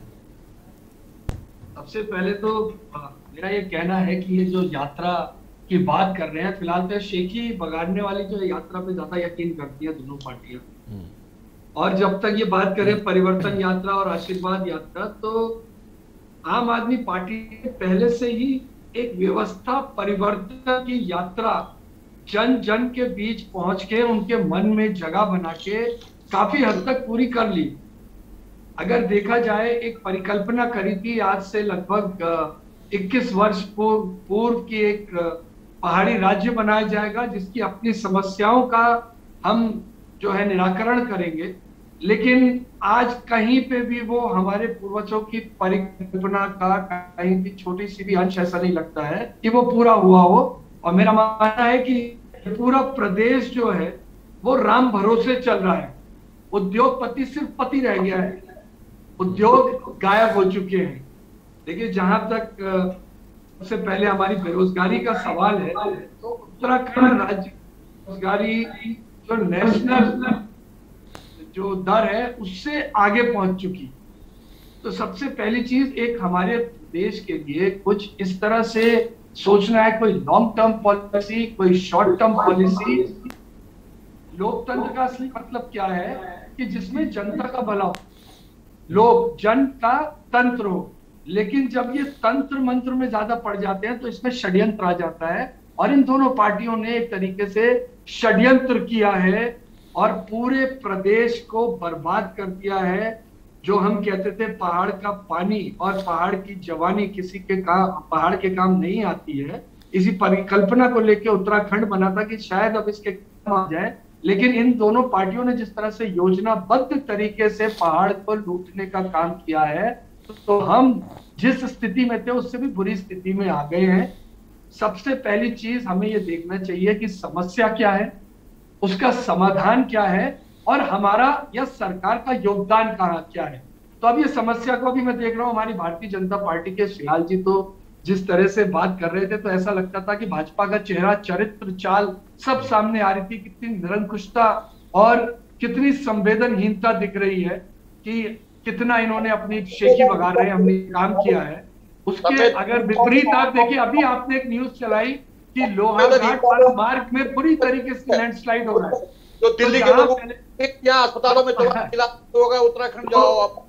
सबसे पहले तो मेरा ये कहना है कि ये जो यात्रा की बात कर रहे हैं, फिलहाल तो शेखी बगाड़ने वाली जो यात्रा पे ज्यादा यकीन करती है दोनों पार्टियां। और जब तक ये बात करें परिवर्तन यात्रा और आशीर्वाद यात्रा, तो आम आदमी पार्टी ने पहले से ही एक व्यवस्था परिवर्तन की यात्रा जन जन के बीच पहुंच के उनके मन में जगह बना के काफी हद तक पूरी कर ली। अगर देखा जाए, एक परिकल्पना करी थी आज से लगभग 21 वर्ष पूर्व की, एक पहाड़ी राज्य बनाया जाएगा जिसकी अपनी समस्याओं का हम जो है निराकरण करेंगे। लेकिन आज कहीं पे भी वो हमारे पूर्वजों की परिकल्पना का कहीं भी छोटी सी भी अंश ऐसा नहीं लगता है कि वो पूरा हुआ हो। और मेरा मानना है कि पूरा प्रदेश जो है वो राम भरोसे चल रहा है। उद्योगपति सिर्फ पति रह गया है, उद्योग गायब हो चुके हैं। देखिए, जहां तक सबसे पहले हमारी बेरोजगारी का सवाल है, तो उत्तराखंड राज्य बेरोजगारी जो नेशनल जो दर है उससे आगे पहुंच चुकी। तो सबसे पहली चीज एक हमारे देश के लिए कुछ इस तरह से सोचना है, कोई लॉन्ग टर्म पॉलिसी, कोई शॉर्ट टर्म पॉलिसी। लोकतंत्र का असली मतलब क्या है कि जिसमें जनता का भला हो, लोग जन का तंत्र हो। लेकिन जब ये तंत्र मंत्र में ज्यादा पड़ जाते हैं तो इसमें षड्यंत्र आ जाता है, और इन दोनों पार्टियों ने एक तरीके से षड्यंत्र किया है और पूरे प्रदेश को बर्बाद कर दिया है। जो हम कहते थे पहाड़ का पानी और पहाड़ की जवानी किसी के काम, पहाड़ के काम नहीं आती है, इसी परिकल्पना को लेकर उत्तराखंड बना था कि शायद अब इसके काम आ जाए। लेकिन इन दोनों पार्टियों ने जिस तरह से योजनाबद्ध तरीके से पहाड़ को लूटने का काम किया है, तो हम जिस स्थिति में थे उससे भी बुरी स्थिति में आ गए हैं। सबसे पहली चीज हमें ये देखना चाहिए कि समस्या क्या है, उसका समाधान क्या है, और हमारा या सरकार का योगदान कहाँ क्या है। तो अब ये समस्या को अभी मैं देख रहा हूँ, हमारी भारतीय जनता पार्टी के सियाल जी तो जिस तरह से बात कर रहे थे तो ऐसा लगता था कि भाजपा का चेहरा, चरित्र, चाल सब सामने आ रही थी। कितनी निरंकुशता और कितनी संवेदनहीनता दिख रही है कि कितना इन्होंने अपनी शेखी बगा रहे हैं, हमने काम किया है। उसके अगर विपरीत आप देखिए, अभी आपने एक न्यूज चलाई कि लोहाघाट वाला मार्ग में पूरी तरीके से लैंडस्लाइड हो रहा है। तो दिल्ली के लोगों क्या अस्पतालों में होगा, उत्तराखंड जाओ आप।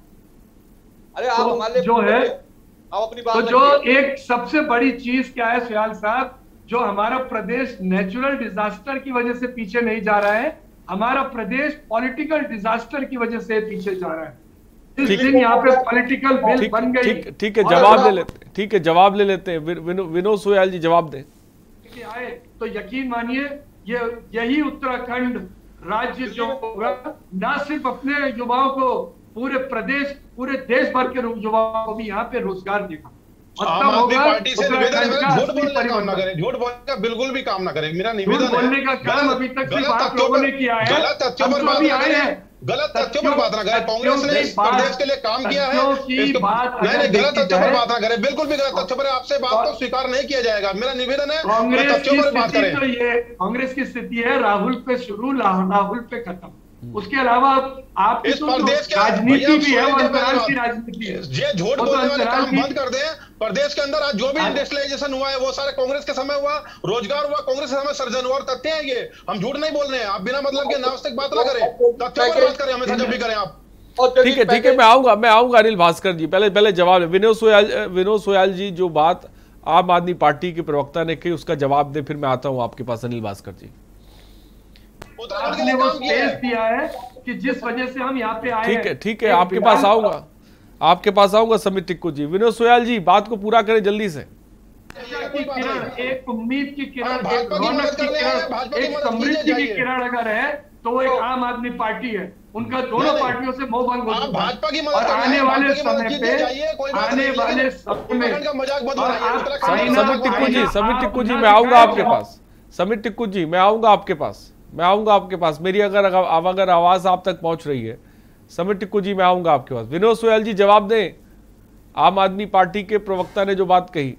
अरे आप हमारे जो है अपनी बात तो जो एक सबसे बड़ी चीज क्या है सियाल साहब, जो हमारा प्रदेश नेचुरल डिजास्टर की वजह से पीछे नहीं जा रहा है, हमारा प्रदेश पॉलिटिकल डिजास्टर की वजह से पीछे जा रहा है। इस दिन यहाँ पे पॉलिटिकल बिल बन गई। ठीक है, जवाब ले लेते, ठीक है जवाब ले लेते हैं। विनोद सोयाल जी जवाब दें। आए तो यकीन मानिए यही उत्तराखंड राज्य जो होगा, न सिर्फ अपने युवाओं को, पूरे प्रदेश, पूरे देश भर के युवाओं को भी यहाँ पे रोजगार देगा। आम आदमी पार्टी से निवेदन है झूठ बोलने का काम ना करें, झूठ बोलने का बिल्कुल भी काम ना करें। मेरा निवेदन है, बोलने का काम अभी तक सिर्फ आप लोगों ने किया है। गलत तथ्यों पर बात ना करें, गलत तथ्यों पर बात ना करें। कांग्रेस ने इस प्रदेश के लिए काम किया है, नहीं गलत तथ्यों पर बात ना करें, बिल्कुल भी गलत तथ्यों पर आपसे बात को स्वीकार नहीं किया जाएगा। मेरा निवेदन है तथ्यों पर बात करें। तो ये कांग्रेस की स्थिति है, राहुल पे शुरू, राहुल पे खत्म। उसके अलावा आप इस प्रदेश के राजनीति भी है, अंतर्राष्ट्रीय राजनीति है। ये झूठ बोलने वाले काम बंद कर दें। प्रदेश के अंदर आज जो भी इंडस्ट्रियलाइजेशन हुआ है वो सारे कांग्रेस के समय हुआ, रोजगार हुआ कांग्रेस के समय सर्जन हुआ, और तथ्य है ये, हम झूठ नहीं बोल रहे हैं। आप बिना मतलब के अनावश्यक बात ना करें, तथ्यों पर बात करें हमेशा जब भी करें आप। ठीक है, मैं आऊंगा अनिल भास्कर जी। पहले जवाब विनोद सोयाल जी जो बात आम आदमी पार्टी के प्रवक्ता ने कही उसका जवाब दे, फिर मैं आता हूं आपके पास अनिल भास्कर जी। आपने वो स्पेस दिया है कि जिस वजह से हम यहाँ पे आए। ठीक है, आपके पास आऊंगा समित टिक्कू जी। विनोद सोयाल जी बात को पूरा करें जल्दी से। एक उम्मीद की किरण, एक रौनक की किरण, एक समृद्धि की किरण अगर है तो वो एक आम आदमी पार्टी है। उनका दोनों पार्टियों से मोह भंग हो चुका है और आने वाले समय पे, आने वाले समय में समित टिक्कू जी मैं आऊंगा आपके पास। समित टिक्कू जी मैं आऊंगा आपके पास। मेरी अगर आवाज आप तक पहुंच रही है, समित टिक्कू जी मैं आऊंगा आपके पास। विनोद सोयाल जी जवाब दें, आम आदमी पार्टी के प्रवक्ता ने जो बात कही।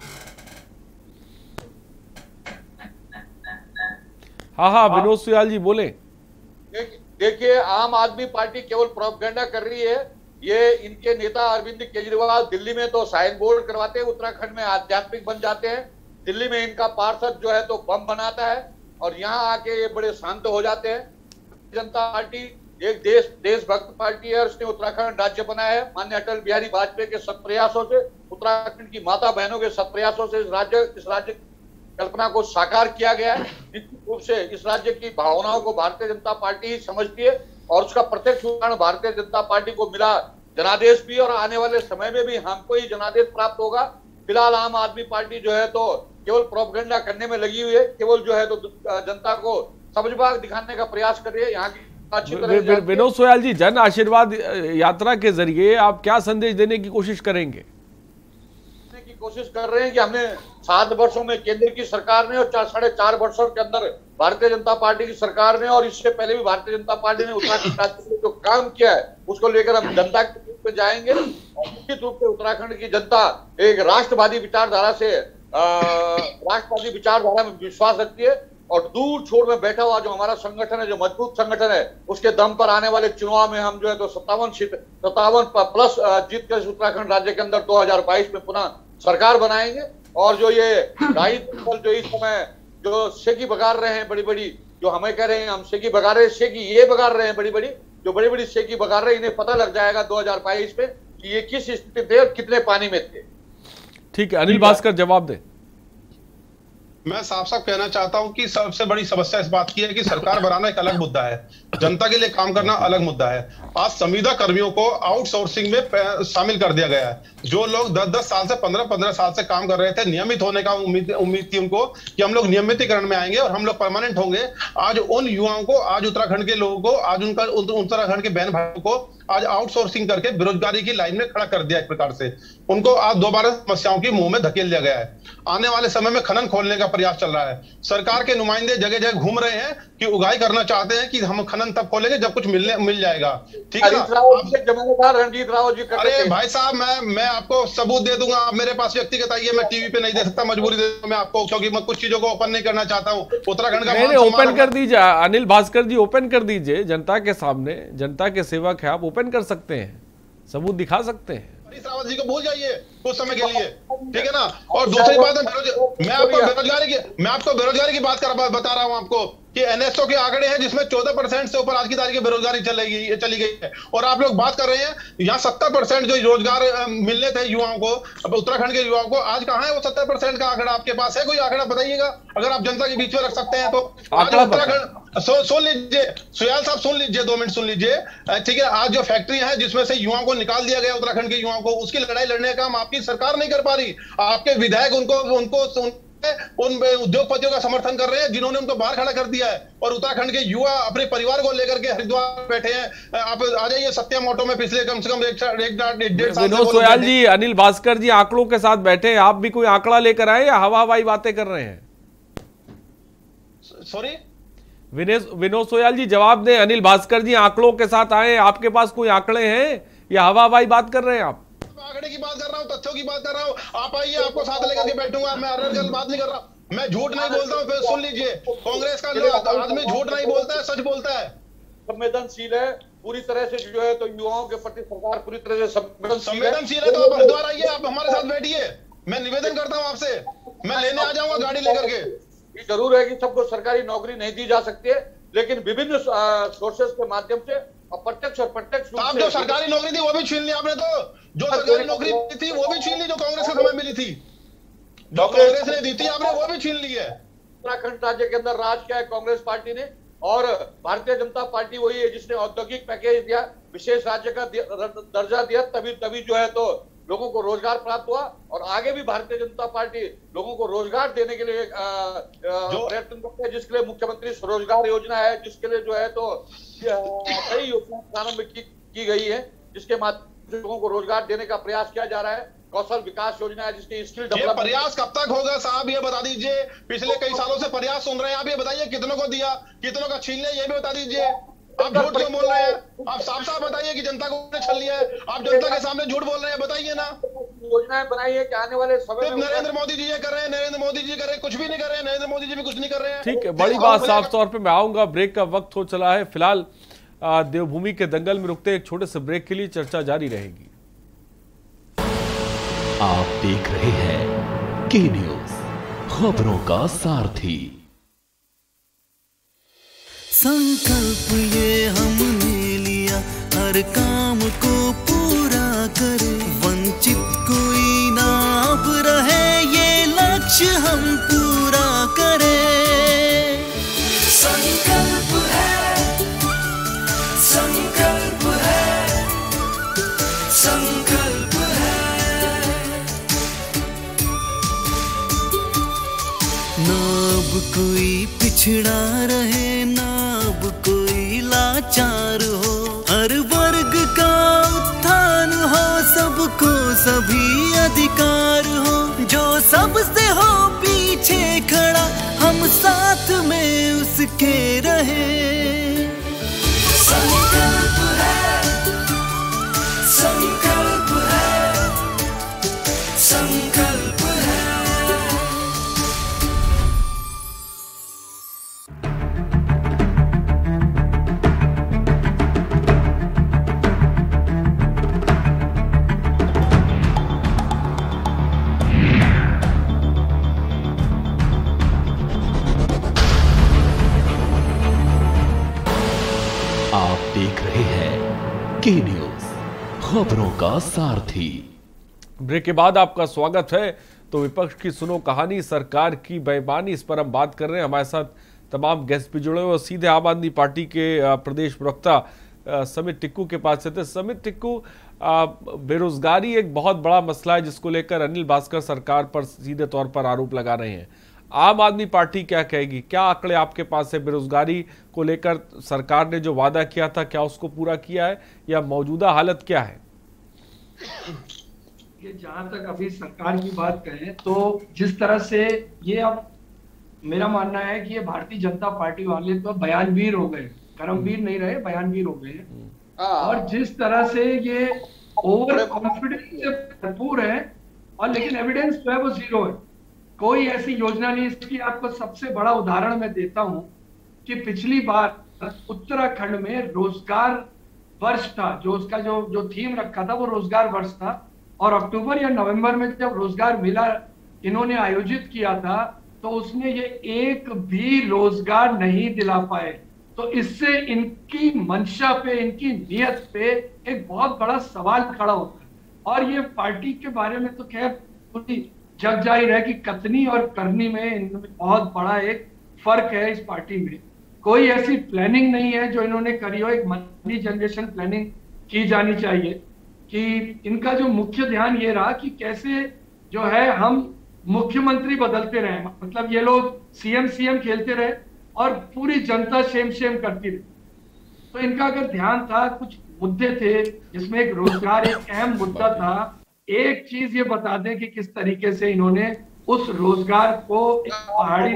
हाँ विनोद सोयाल जी बोले। देखिए, आम आदमी पार्टी केवल प्रोपेगेंडा कर रही है। ये इनके नेता अरविंद केजरीवाल दिल्ली में तो साइन बोर्ड करवाते हैं, उत्तराखंड में आध्यात्मिक बन जाते हैं। दिल्ली में इनका पार्षद जो है तो बम बनाता है और यहाँ आके ये बड़े शांत हो जाते हैं। जनता पार्टी एक देशभक्त पार्टी है और उसने उत्तराखंड राज्य बनाया है। माननीय अटल बिहारी वाजपेयी के सत प्रयासों से, उत्तराखंड की माता बहनों के सत प्रयासों से इस राज्य कल्पना को साकार किया गया है। निश्चित रूप से इस राज्य की भावनाओं को भारतीय जनता पार्टी ही समझती है और उसका प्रत्यक्ष उदाहरण भारतीय जनता पार्टी को मिला जनादेश भी, और आने वाले समय में भी हमको ही जनादेश प्राप्त होगा। फिलहाल आम आदमी पार्टी जो है तो केवल प्रोपेगेंडा करने में लगी हुई है, केवल जो है तो जनता को समझबाग दिखाने का प्रयास कर रही है। यहाँ की अच्छी तरह विनोद सोयाल जी, जन आशीर्वाद यात्रा के जरिए आप क्या संदेश देने की कोशिश करेंगे? कोशिश कर रहे हैं कि हमने 7 वर्षों में केंद्र की सरकार ने और 4.5 वर्षों के अंदर भारतीय जनता पार्टी की सरकार ने और इससे पहले भी भारतीय जनता पार्टी ने उत्तराखंड राज्य में जो काम किया है उसको लेकर हम जनता के रूप में जाएंगे। निश्चित रूप से उत्तराखंड की जनता एक राष्ट्रवादी विचारधारा में विश्वास रखती है और दूर छोर में बैठा हुआ जो हमारा संगठन है, जो मजबूत संगठन है, उसके दम पर आने वाले चुनाव में हम जो है तो 57 प्लस जीत कर उत्तराखंड राज्य के अंदर 2022 में पुनः सरकार बनाएंगे। और जो ये 2.5 जो इस समय जो सेकी बगार रहे हैं बड़ी बड़ी, जो हमें कह रहे हैं हम सेकी बगार रहे हैं, सेकी ये बगार रहे हैं बड़ी बड़ी, जो बड़ी बड़ी सेकी बगार रहे हैं, इन्हें पता लग जाएगा 2022 में कि ये किस स्थिति थे और कितने पानी में थे। ठीक है, अनिल भास्कर जवाब दे। मैं साफ साफ कहना चाहता हूं कि सबसे बड़ी समस्या इस बात की है कि सरकार बनाना एक अलग मुद्दा है, जनता के लिए काम करना अलग मुद्दा है। आज संविदा कर्मियों को आउटसोर्सिंग में शामिल कर दिया गया है। जो लोग 10-10 साल से 15-15 साल से काम कर रहे थे, नियमित होने का उम्मीद थी उनको कि हम लोग नियमितीकरण में आएंगे और हम लोग परमानेंट होंगे। आज उन युवाओं को, आज उत्तराखंड के लोगों को, आज उनका उत्तराखंड के बहन भाइयों को आज आउटसोर्सिंग करके बेरोजगारी की लाइन में खड़ा कर दिया। एक प्रकार से उनको आज दोबारा समस्याओं की मुंह में धकेल दिया गया है। आने वाले समय में खनन खोलने का प्रयास चल रहा है। सरकार के नुमाइंदे जगह जगह घूम रहे हैं कि उगाई करना चाहते हैं कि हम खनन तब खोलेंगे जब कुछ मिल जाएगा। ठीक है ना? रणजीत राव जी, अरे भाई साहब, मैं आपको सबूत दे दूंगा। आप मेरे पास व्यक्तिगत आइए, मैं टीवी पे नहीं दे सकता, मजबूरी दे मैं आपको, क्योंकि मैं कुछ चीजों को ओपन नहीं करना चाहता हूँ। उत्तराखंड का ओपन कर दीजिए अनिल भास्कर जी, ओपन कर दीजिए जनता के सामने। जनता के सेवक है आप, ओपन कर सकते हैं, सबूत दिखा सकते हैं। रावत जी को भूल जाइए कुछ समय के लिए, ठीक है ना? और दूसरी बात है, मैं आपको बेरोजगारी की बात बता रहा हूं आपको कि एनएसओ के आंकड़े हैं जिसमें 14% से ऊपर आज की तारीख में बेरोजगारी चली गई है। और आप लोग बात कर रहे हैं यहाँ 70% जो रोजगार मिलने थे युवाओं को, अब उत्तराखंड के युवाओं को, आज कहाँ है वो 70% का आंकड़ा? आपके पास है कोई आंकड़ा? बताइएगा अगर आप जनता के बीच में रख सकते हैं तो। उत्तराखंड सुन लीजिए, सुयाल साहब सुन लीजिए, 2 मिनट सुन लीजिए, ठीक है? आज जो फैक्ट्री है जिसमें से युवाओं को निकाल दिया गया, उत्तराखंड के युवाओं को, उसकी लड़ाई लड़ने का काम आपकी सरकार नहीं कर पा रही। आपके विधायक उनको उन उद्योगपतियों का समर्थन कर रहे हैं जिन्होंने उनको बाहर खड़ा कर दिया है। और उत्तराखंड के युवा अपने परिवार को लेकर के हरिद्वार बैठे हैं। आप आ जाइए सत्यम ऑटो में, पिछले कम से कम 1.5 साल विनोद सोयाल जी, अनिल भास्कर जी आंकड़ों के साथ बैठे हैं, आप भी कोई आंकड़ा लेकर आए या हवा हवाई बातें कर रहे हैं? सॉरी विनोद सोयाल जी जवाब दें। अनिल भास्कर जी आंकड़ों के साथ आए, आपके पास कोई आंकड़े हैं या हवा हवाई बात कर रहे हैं आप? आंकड़े की बात कर रहा हूँ, तथ्यों की बात कर रहा हूँ। आप आइए, आपको साथ लेकर के बैठूंगा। मैं अरगल बात नहीं कर रहा, मैं झूठ नहीं बोलता हूँ। फिर सुन लीजिए, कांग्रेस का आदमी झूठ नहीं बोलता है, सच बोलता है। संवेदनशील है पूरी तरह से, जो है तो युवाओं के प्रति सरकार पूरी तरह से संवेदनशील है। तो आप हरिद्वार आइए, आप हमारे साथ बैठिए, मैं निवेदन करता हूँ आपसे, मैं लेने आ जाऊंगा गाड़ी लेकर के। ये जरूर है कि सबको सरकारी नौकरी नहीं दी जा सकती है, लेकिन विभिन्न सोर्सेस के माध्यम से अप्रत्यक्ष और प्रत्यक्ष रूप से जो सरकारी नौकरी थी वो भी छीन ली आपने। तो जो सरकारी नौकरी थी वो भी छीन ली, जो कांग्रेस के समय मिली थी, जो कांग्रेस ने दी थी आपने, वो भी छीन ली है। उत्तराखंड राज्य के अंदर राज किया है कांग्रेस पार्टी ने, और भारतीय जनता पार्टी वही है जिसने औद्योगिक पैकेज दिया, विशेष राज्य का दर्जा दिया, तभी जो है तो लोगों को रोजगार प्राप्त हुआ। और आगे भी भारतीय जनता पार्टी लोगों को रोजगार देने के लिए प्रयत्न करते हैं, जिसके लिए मुख्यमंत्री स्वरोजगार योजना है, जिसके लिए जो है तो कई योजना प्रारंभ की गई है, जिसके माध्यम से लोगों को रोजगार देने का प्रयास किया जा रहा है। कौशल विकास योजना है जिसकी स्किल डेवलपमेंट। प्रयास कब तक होगा साहब, ये बता दीजिए। पिछले कई सालों से प्रयास सुन रहे हैं आप, ये बताइए कितनों को दिया, कितनों का छीन लिया, ये भी बता दीजिए। आप झूठ क्यों बोल रहे हैं? आप साफ साफ बताइए कि जनता को छल लिया है। आप जनता के सामने झूठ बोल रहे हैं, बताइए ना। योजनाएं बनाई है कि आने वाले समय में नरेंद्र मोदी जी ये कर रहे हैं, नरेंद्र मोदी जी कर रहे हैं, कुछ भी नहीं कर रहे हैं, नरेंद्र मोदी जी भी कुछ नहीं कर रहे हैं। ठीक है, बड़ी बात साफ तौर पे मैं आऊंगा, ब्रेक का वक्त हो चला है। फिलहाल देवभूमि के दंगल में रुकते एक छोटे से ब्रेक के लिए, चर्चा जारी रहेगी। आप देख रहे हैं के न्यूज, खबरों का सारथी। संकल्प ये हमने लिया, हर काम को पूरा करे, वंचित कोई ना अब रहे, ये लक्ष्य हम पूरा करें। संकल्प है, संकल्प है, संकल्प है। ना अब कोई पिछड़ा रहे, ना अब कोई लाचार हो, हर वर्ग का उत्थान हो, सबको सभी अधिकार हो, जो सबसे हो पीछे खड़ा, हम साथ में उसके रहे। संकल्प है, संकल्प है, संकल्प है। के न्यूज, खबरों का सारथी। ब्रेक के बाद आपका स्वागत है। तो विपक्ष की सुनो कहानी, सरकार की बेईमानी, इस पर हम बात कर रहे हैं। हमारे साथ तमाम गेस्ट भी जुड़े हुए और सीधे आम आदमी पार्टी के प्रदेश प्रवक्ता समित टिक्कू के पास से। समित टिक्कू, बेरोजगारी एक बहुत बड़ा मसला है जिसको लेकर अनिल भास्कर सरकार पर सीधे तौर पर आरोप लगा रहे हैं। आम आदमी पार्टी क्या कहेगी? क्या आंकड़े आपके पास है? बेरोजगारी को लेकर सरकार ने जो वादा किया था, क्या उसको पूरा किया है या मौजूदा हालत क्या है? ये जहां तक अभी सरकार की बात करें तो जिस तरह से ये, अब मेरा मानना है कि ये भारतीय जनता पार्टी वाले तो बयानवीर हो गए, कर्मवीर नहीं रहे, बयानवीर हो गए। और जिस तरह से ये ओवर कॉन्फिडेंस से भरपूर है और लेकिन एविडेंस जो है वो जीरो है। कोई ऐसी योजना नहीं। इसकी आपको सबसे बड़ा उदाहरण मैं देता हूं कि पिछली बार उत्तराखंड में रोजगार वर्ष था, जो उसका जो थीम रखा था वो रोजगार वर्ष था, और अक्टूबर या नवंबर में जब रोजगार मेला इन्होंने आयोजित किया था तो उसमें ये एक भी रोजगार नहीं दिला पाए। तो इससे इनकी मंशा पे, इनकी नियत पे एक बहुत बड़ा सवाल खड़ा होता है। और ये पार्टी के बारे में तो खैर पूरी जग जाहिर है कि कथनी और करनी में इनमें बहुत बड़ा एक फर्क है। इस पार्टी में कोई ऐसी प्लानिंग नहीं है जो इन्होंने करी हो। एक मनी जनरेशन प्लानिंग की जानी चाहिए कि इनका जो मुख्य ध्यान ये रहा कि कैसे जो है हम मुख्यमंत्री बदलते रहे, मतलब ये लोग सीएम खेलते रहे और पूरी जनता शेम करती रही। तो इनका अगर ध्यान था, कुछ मुद्दे थे जिसमें एक रोजगार एक अहम मुद्दा था। एक चीज ये बता दें कि किस तरीके से इन्होंने उस रोजगार को एक पहाड़ी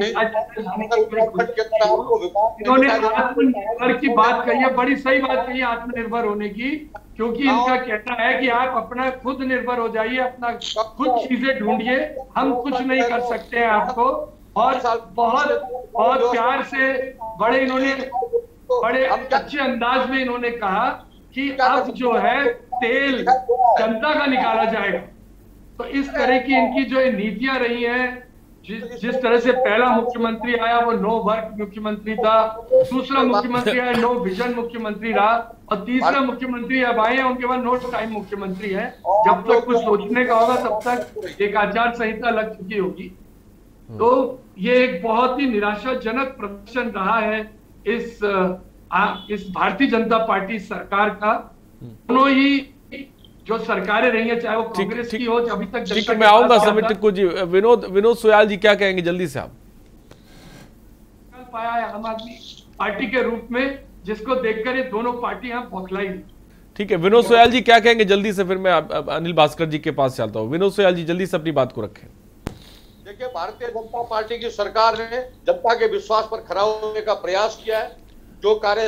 इन्होंने आत्मनिर्भर की बात कही है, बड़ी सही बात कही है आत्मनिर्भर होने की, क्योंकि इनका कहना है कि आप अपना खुद निर्भर हो जाइए, अपना खुद चीजें ढूंढिए, हम कुछ नहीं कर सकते हैं आपको। और बहुत प्यार से बड़े अच्छे अंदाज में इन्होंने कहा कि अब जो है तेल जनता का निकाला जाएगा। तो इस तरह की इनकी जो नीतियां रही हैं, जिस तरह से पहला मुख्यमंत्री आया वो नो वर्क मुख्यमंत्री था, दूसरा मुख्यमंत्री आया नो विजन मुख्यमंत्री रहा, और तीसरा मुख्यमंत्री अब आए हैं उनके बाद नो टाइम मुख्यमंत्री है। जब तक कुछ सोचने का होगा तब तक एक आचार संहिता लग चुकी होगी। तो ये एक बहुत ही निराशाजनक प्रदर्शन रहा है इस भारतीय जनता पार्टी सरकार का। दोनों ही जो सरकारें रही हैं, चाहे वो कांग्रेस की हो, जो अभी तक ठीक है, मैं आऊंगा समित टिक्कू जी। विनोद सोयाल जी क्या कहेंगे जल्दी से आप? पाया है आम आदमी पार्टी के रूप में, जिसको देखकर ये दोनों पार्टियां बौखलाई। ठीक है, विनोद सोयाल जी क्या कहेंगे जल्दी से, फिर मैं अनिल भास्कर जी के पास चलता हूँ। विनोद सोयाल जी जल्दी से अपनी बात को रखें। देखिए, भारतीय जनता पार्टी की सरकार ने जनता के विश्वास पर खरा होने का प्रयास किया है। जो कार्य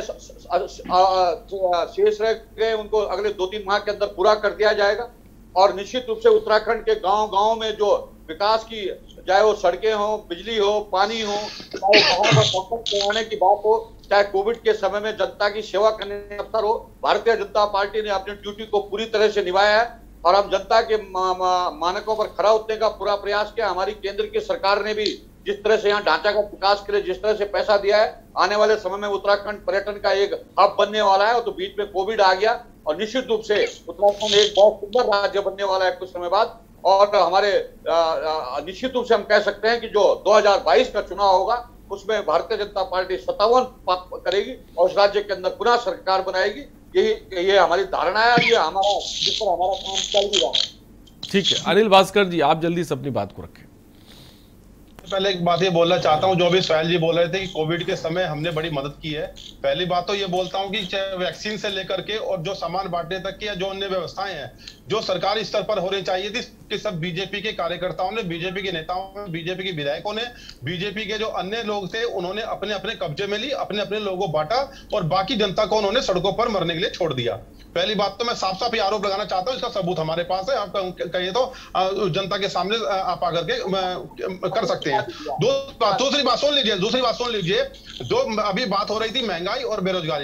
शेष रह गए उनको अगले 2-3 माह के अंदर पूरा कर दिया जाएगा। और निश्चित रूप से उत्तराखंड के गांव में जो विकास की, चाहे वो सड़कें हो, बिजली हो, पानी हो, चाहे पहाड़ पर संपर्क कराने की बात हो, चाहे कोविड के समय में जनता की सेवा करने का अवसर हो, भारतीय जनता पार्टी ने अपनी ड्यूटी को पूरी तरह से निभाया है और हम जनता के मानकों पर खरा उतरने का पूरा प्रयास किया। हमारी केंद्र की सरकार ने भी जिस तरह से यहाँ ढांचा का विकास के लिए जिस तरह से पैसा दिया है, आने वाले समय में उत्तराखंड पर्यटन का एक हब बनने वाला है। तो बीच में कोविड आ गया और निश्चित रूप से उत्तराखंड एक बहुत सुंदर राज्य बनने वाला है कुछ समय बाद। और हमारे निश्चित रूप से हम कह सकते हैं कि जो 2022 का चुनाव होगा उसमें भारतीय जनता पार्टी 57 करेगी और उस राज्य के अंदर पुनः सरकार बनाएगी। ये हमारी धारणा है, ये हमारा जिस पर हमारा काम चल भी रहा है। ठीक है, अनिल भास्कर जी आप जल्दी से अपनी बात को रखें। पहले एक बात ये बोलना चाहता हूं, जो भी सोहेल जी बोल रहे थे कि कोविड के समय हमने बड़ी मदद की है। पहली बात तो ये बोलता हूं कि चाहे वैक्सीन से लेकर के और जो सामान बांटने तक की या जो अन्य व्यवस्थाएं हैं जो सरकारी स्तर पर होनी चाहिए थी, कि सब बीजेपी के कार्यकर्ताओं ने, बीजेपी के नेताओं ने, बीजेपी के विधायकों ने, बीजेपी के जो अन्य लोग थे उन्होंने अपने अपने कब्जे में ली, अपने अपने लोगों को बांटा और बाकी जनता को उन्होंने सड़कों पर मरने के लिए छोड़ दिया। पहली बात तो मैं साफ साफ ये आरोप लगाना चाहता हूं, इसका सबूत हमारे पास है। आप कहिए तो जनता के सामने आप आकर के कर सकते हैं। दूसरी बात सुन लीजिए, जो अभी बात हो रही थी महंगाई और बेरोजगारी की,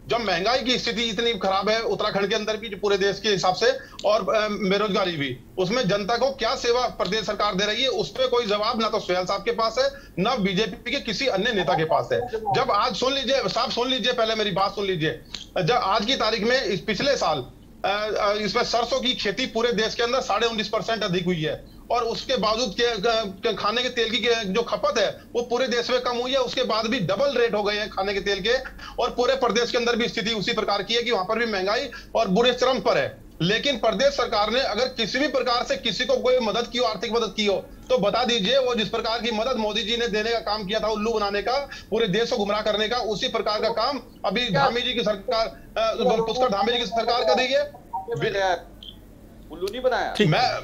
जब महंगाई की स्थिति इतनी खराब है उत्तराखंड के अंदर भी, पूरे देश के हिसाब से, और बेरोजगारी भी, उसमें जनता को क्या सेवा प्रदेश सरकार दे रही है, उस पर कोई जवाब ना तो सोहेल साहब के पास है, ना बीजेपी के किसी अन्य नेता के पास है। जब आज सुन लीजिए, साहब सुन लीजिए, पहले मेरी बात सुन लीजिए। जब आज की तारीख में पिछले साल इसमें सरसों की खेती पूरे देश के अंदर 19.5% अधिक हुई है, और उसके बावजूद के खाने के तेल की जो खपत है वो पूरे देश में कम हुई है। उसके बाद भी डबल रेट हो गए हैं खाने के तेल के, और पूरे प्रदेश के अंदर भी स्थिति उसी प्रकार की है कि वहां पर भी महंगाई और बुरे चरम पर है। लेकिन प्रदेश सरकार ने अगर किसी भी प्रकार से किसी को कोई मदद की हो, आर्थिक मदद की हो, तो बता दीजिए। वो जिस प्रकार की मदद मोदी जी ने देने का काम किया था, उल्लू बनाने का, पूरे देश को गुमराह करने का, उसी प्रकार का काम अभी धामी जी की सरकार, पुष्कर धामी जी की सरकार कर रही है। उल्लू नहीं बनाया।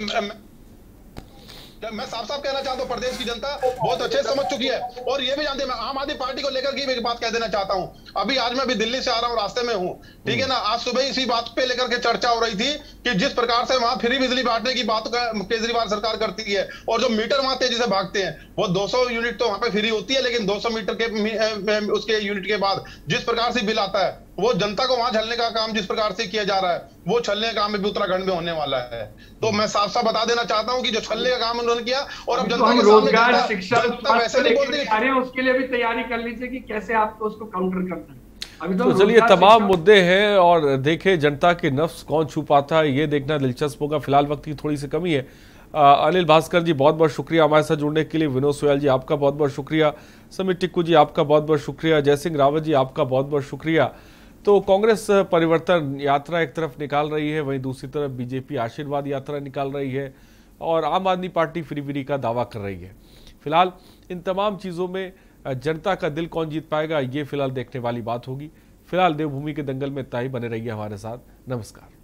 मैं साफ साफ कहना चाहता हूं, प्रदेश की जनता बहुत अच्छे समझ चुकी है, और ये भी जानते हैं। मैं आम आदमी पार्टी को लेकर की एक बात कह देना चाहता हूं। आज मैं दिल्ली से आ रहा हूं, रास्ते में हूं, ठीक है ना। आज सुबह इसी बात पे लेकर के चर्चा हो रही थी कि जिस प्रकार से वहां फ्री बिजली बांटने की बात केजरीवाल सरकार करती है, और जो मीटर वहां तेजी से भागते हैं, वो 200 यूनिट तो वहां पे फ्री होती है, लेकिन 200 मीटर के उसके यूनिट के बाद जिस प्रकार से बिल आता है, वो जनता को वहां छलने का काम जिस प्रकार से किया जा रहा है, वो छलने का काम भी उत्तराखंड में होने वाला है। तो मैं साफ साफ बता देना चाहता हूं कि जो छलने का काम उन्होंने किया, और अब जनता के रोजगार, शिक्षा, वैसे नहीं बोलती, उसके लिए भी तैयारी कर लीजिए कि कैसे आपको उसको काउंटर करना है। अभी तो चलिए, तमाम मुद्दे हैं, और देखे जनता के नफ्स कौन छू पाता है, ये देखना दिलचस्प होगा। फिलहाल वक्त की थोड़ी सी कमी है। अनिल भास्कर जी, बहुत बहुत शुक्रिया हमारे साथ जुड़ने के लिए। विनोद सोयाल जी, आपका बहुत बहुत शुक्रिया। समित टिक्कू जी, आपका बहुत बहुत शुक्रिया। जयसिंह रावत जी, आपका बहुत बहुत शुक्रिया। तो कांग्रेस परिवर्तन यात्रा एक तरफ निकाल रही है, वहीं दूसरी तरफ बीजेपी आशीर्वाद यात्रा निकाल रही है, और आम आदमी पार्टी फ्री फ्री का दावा कर रही है। फिलहाल इन तमाम चीज़ों में जनता का दिल कौन जीत पाएगा, ये फिलहाल देखने वाली बात होगी। फिलहाल देवभूमि के दंगल में इतना ही। बने रहिए हमारे साथ। नमस्कार।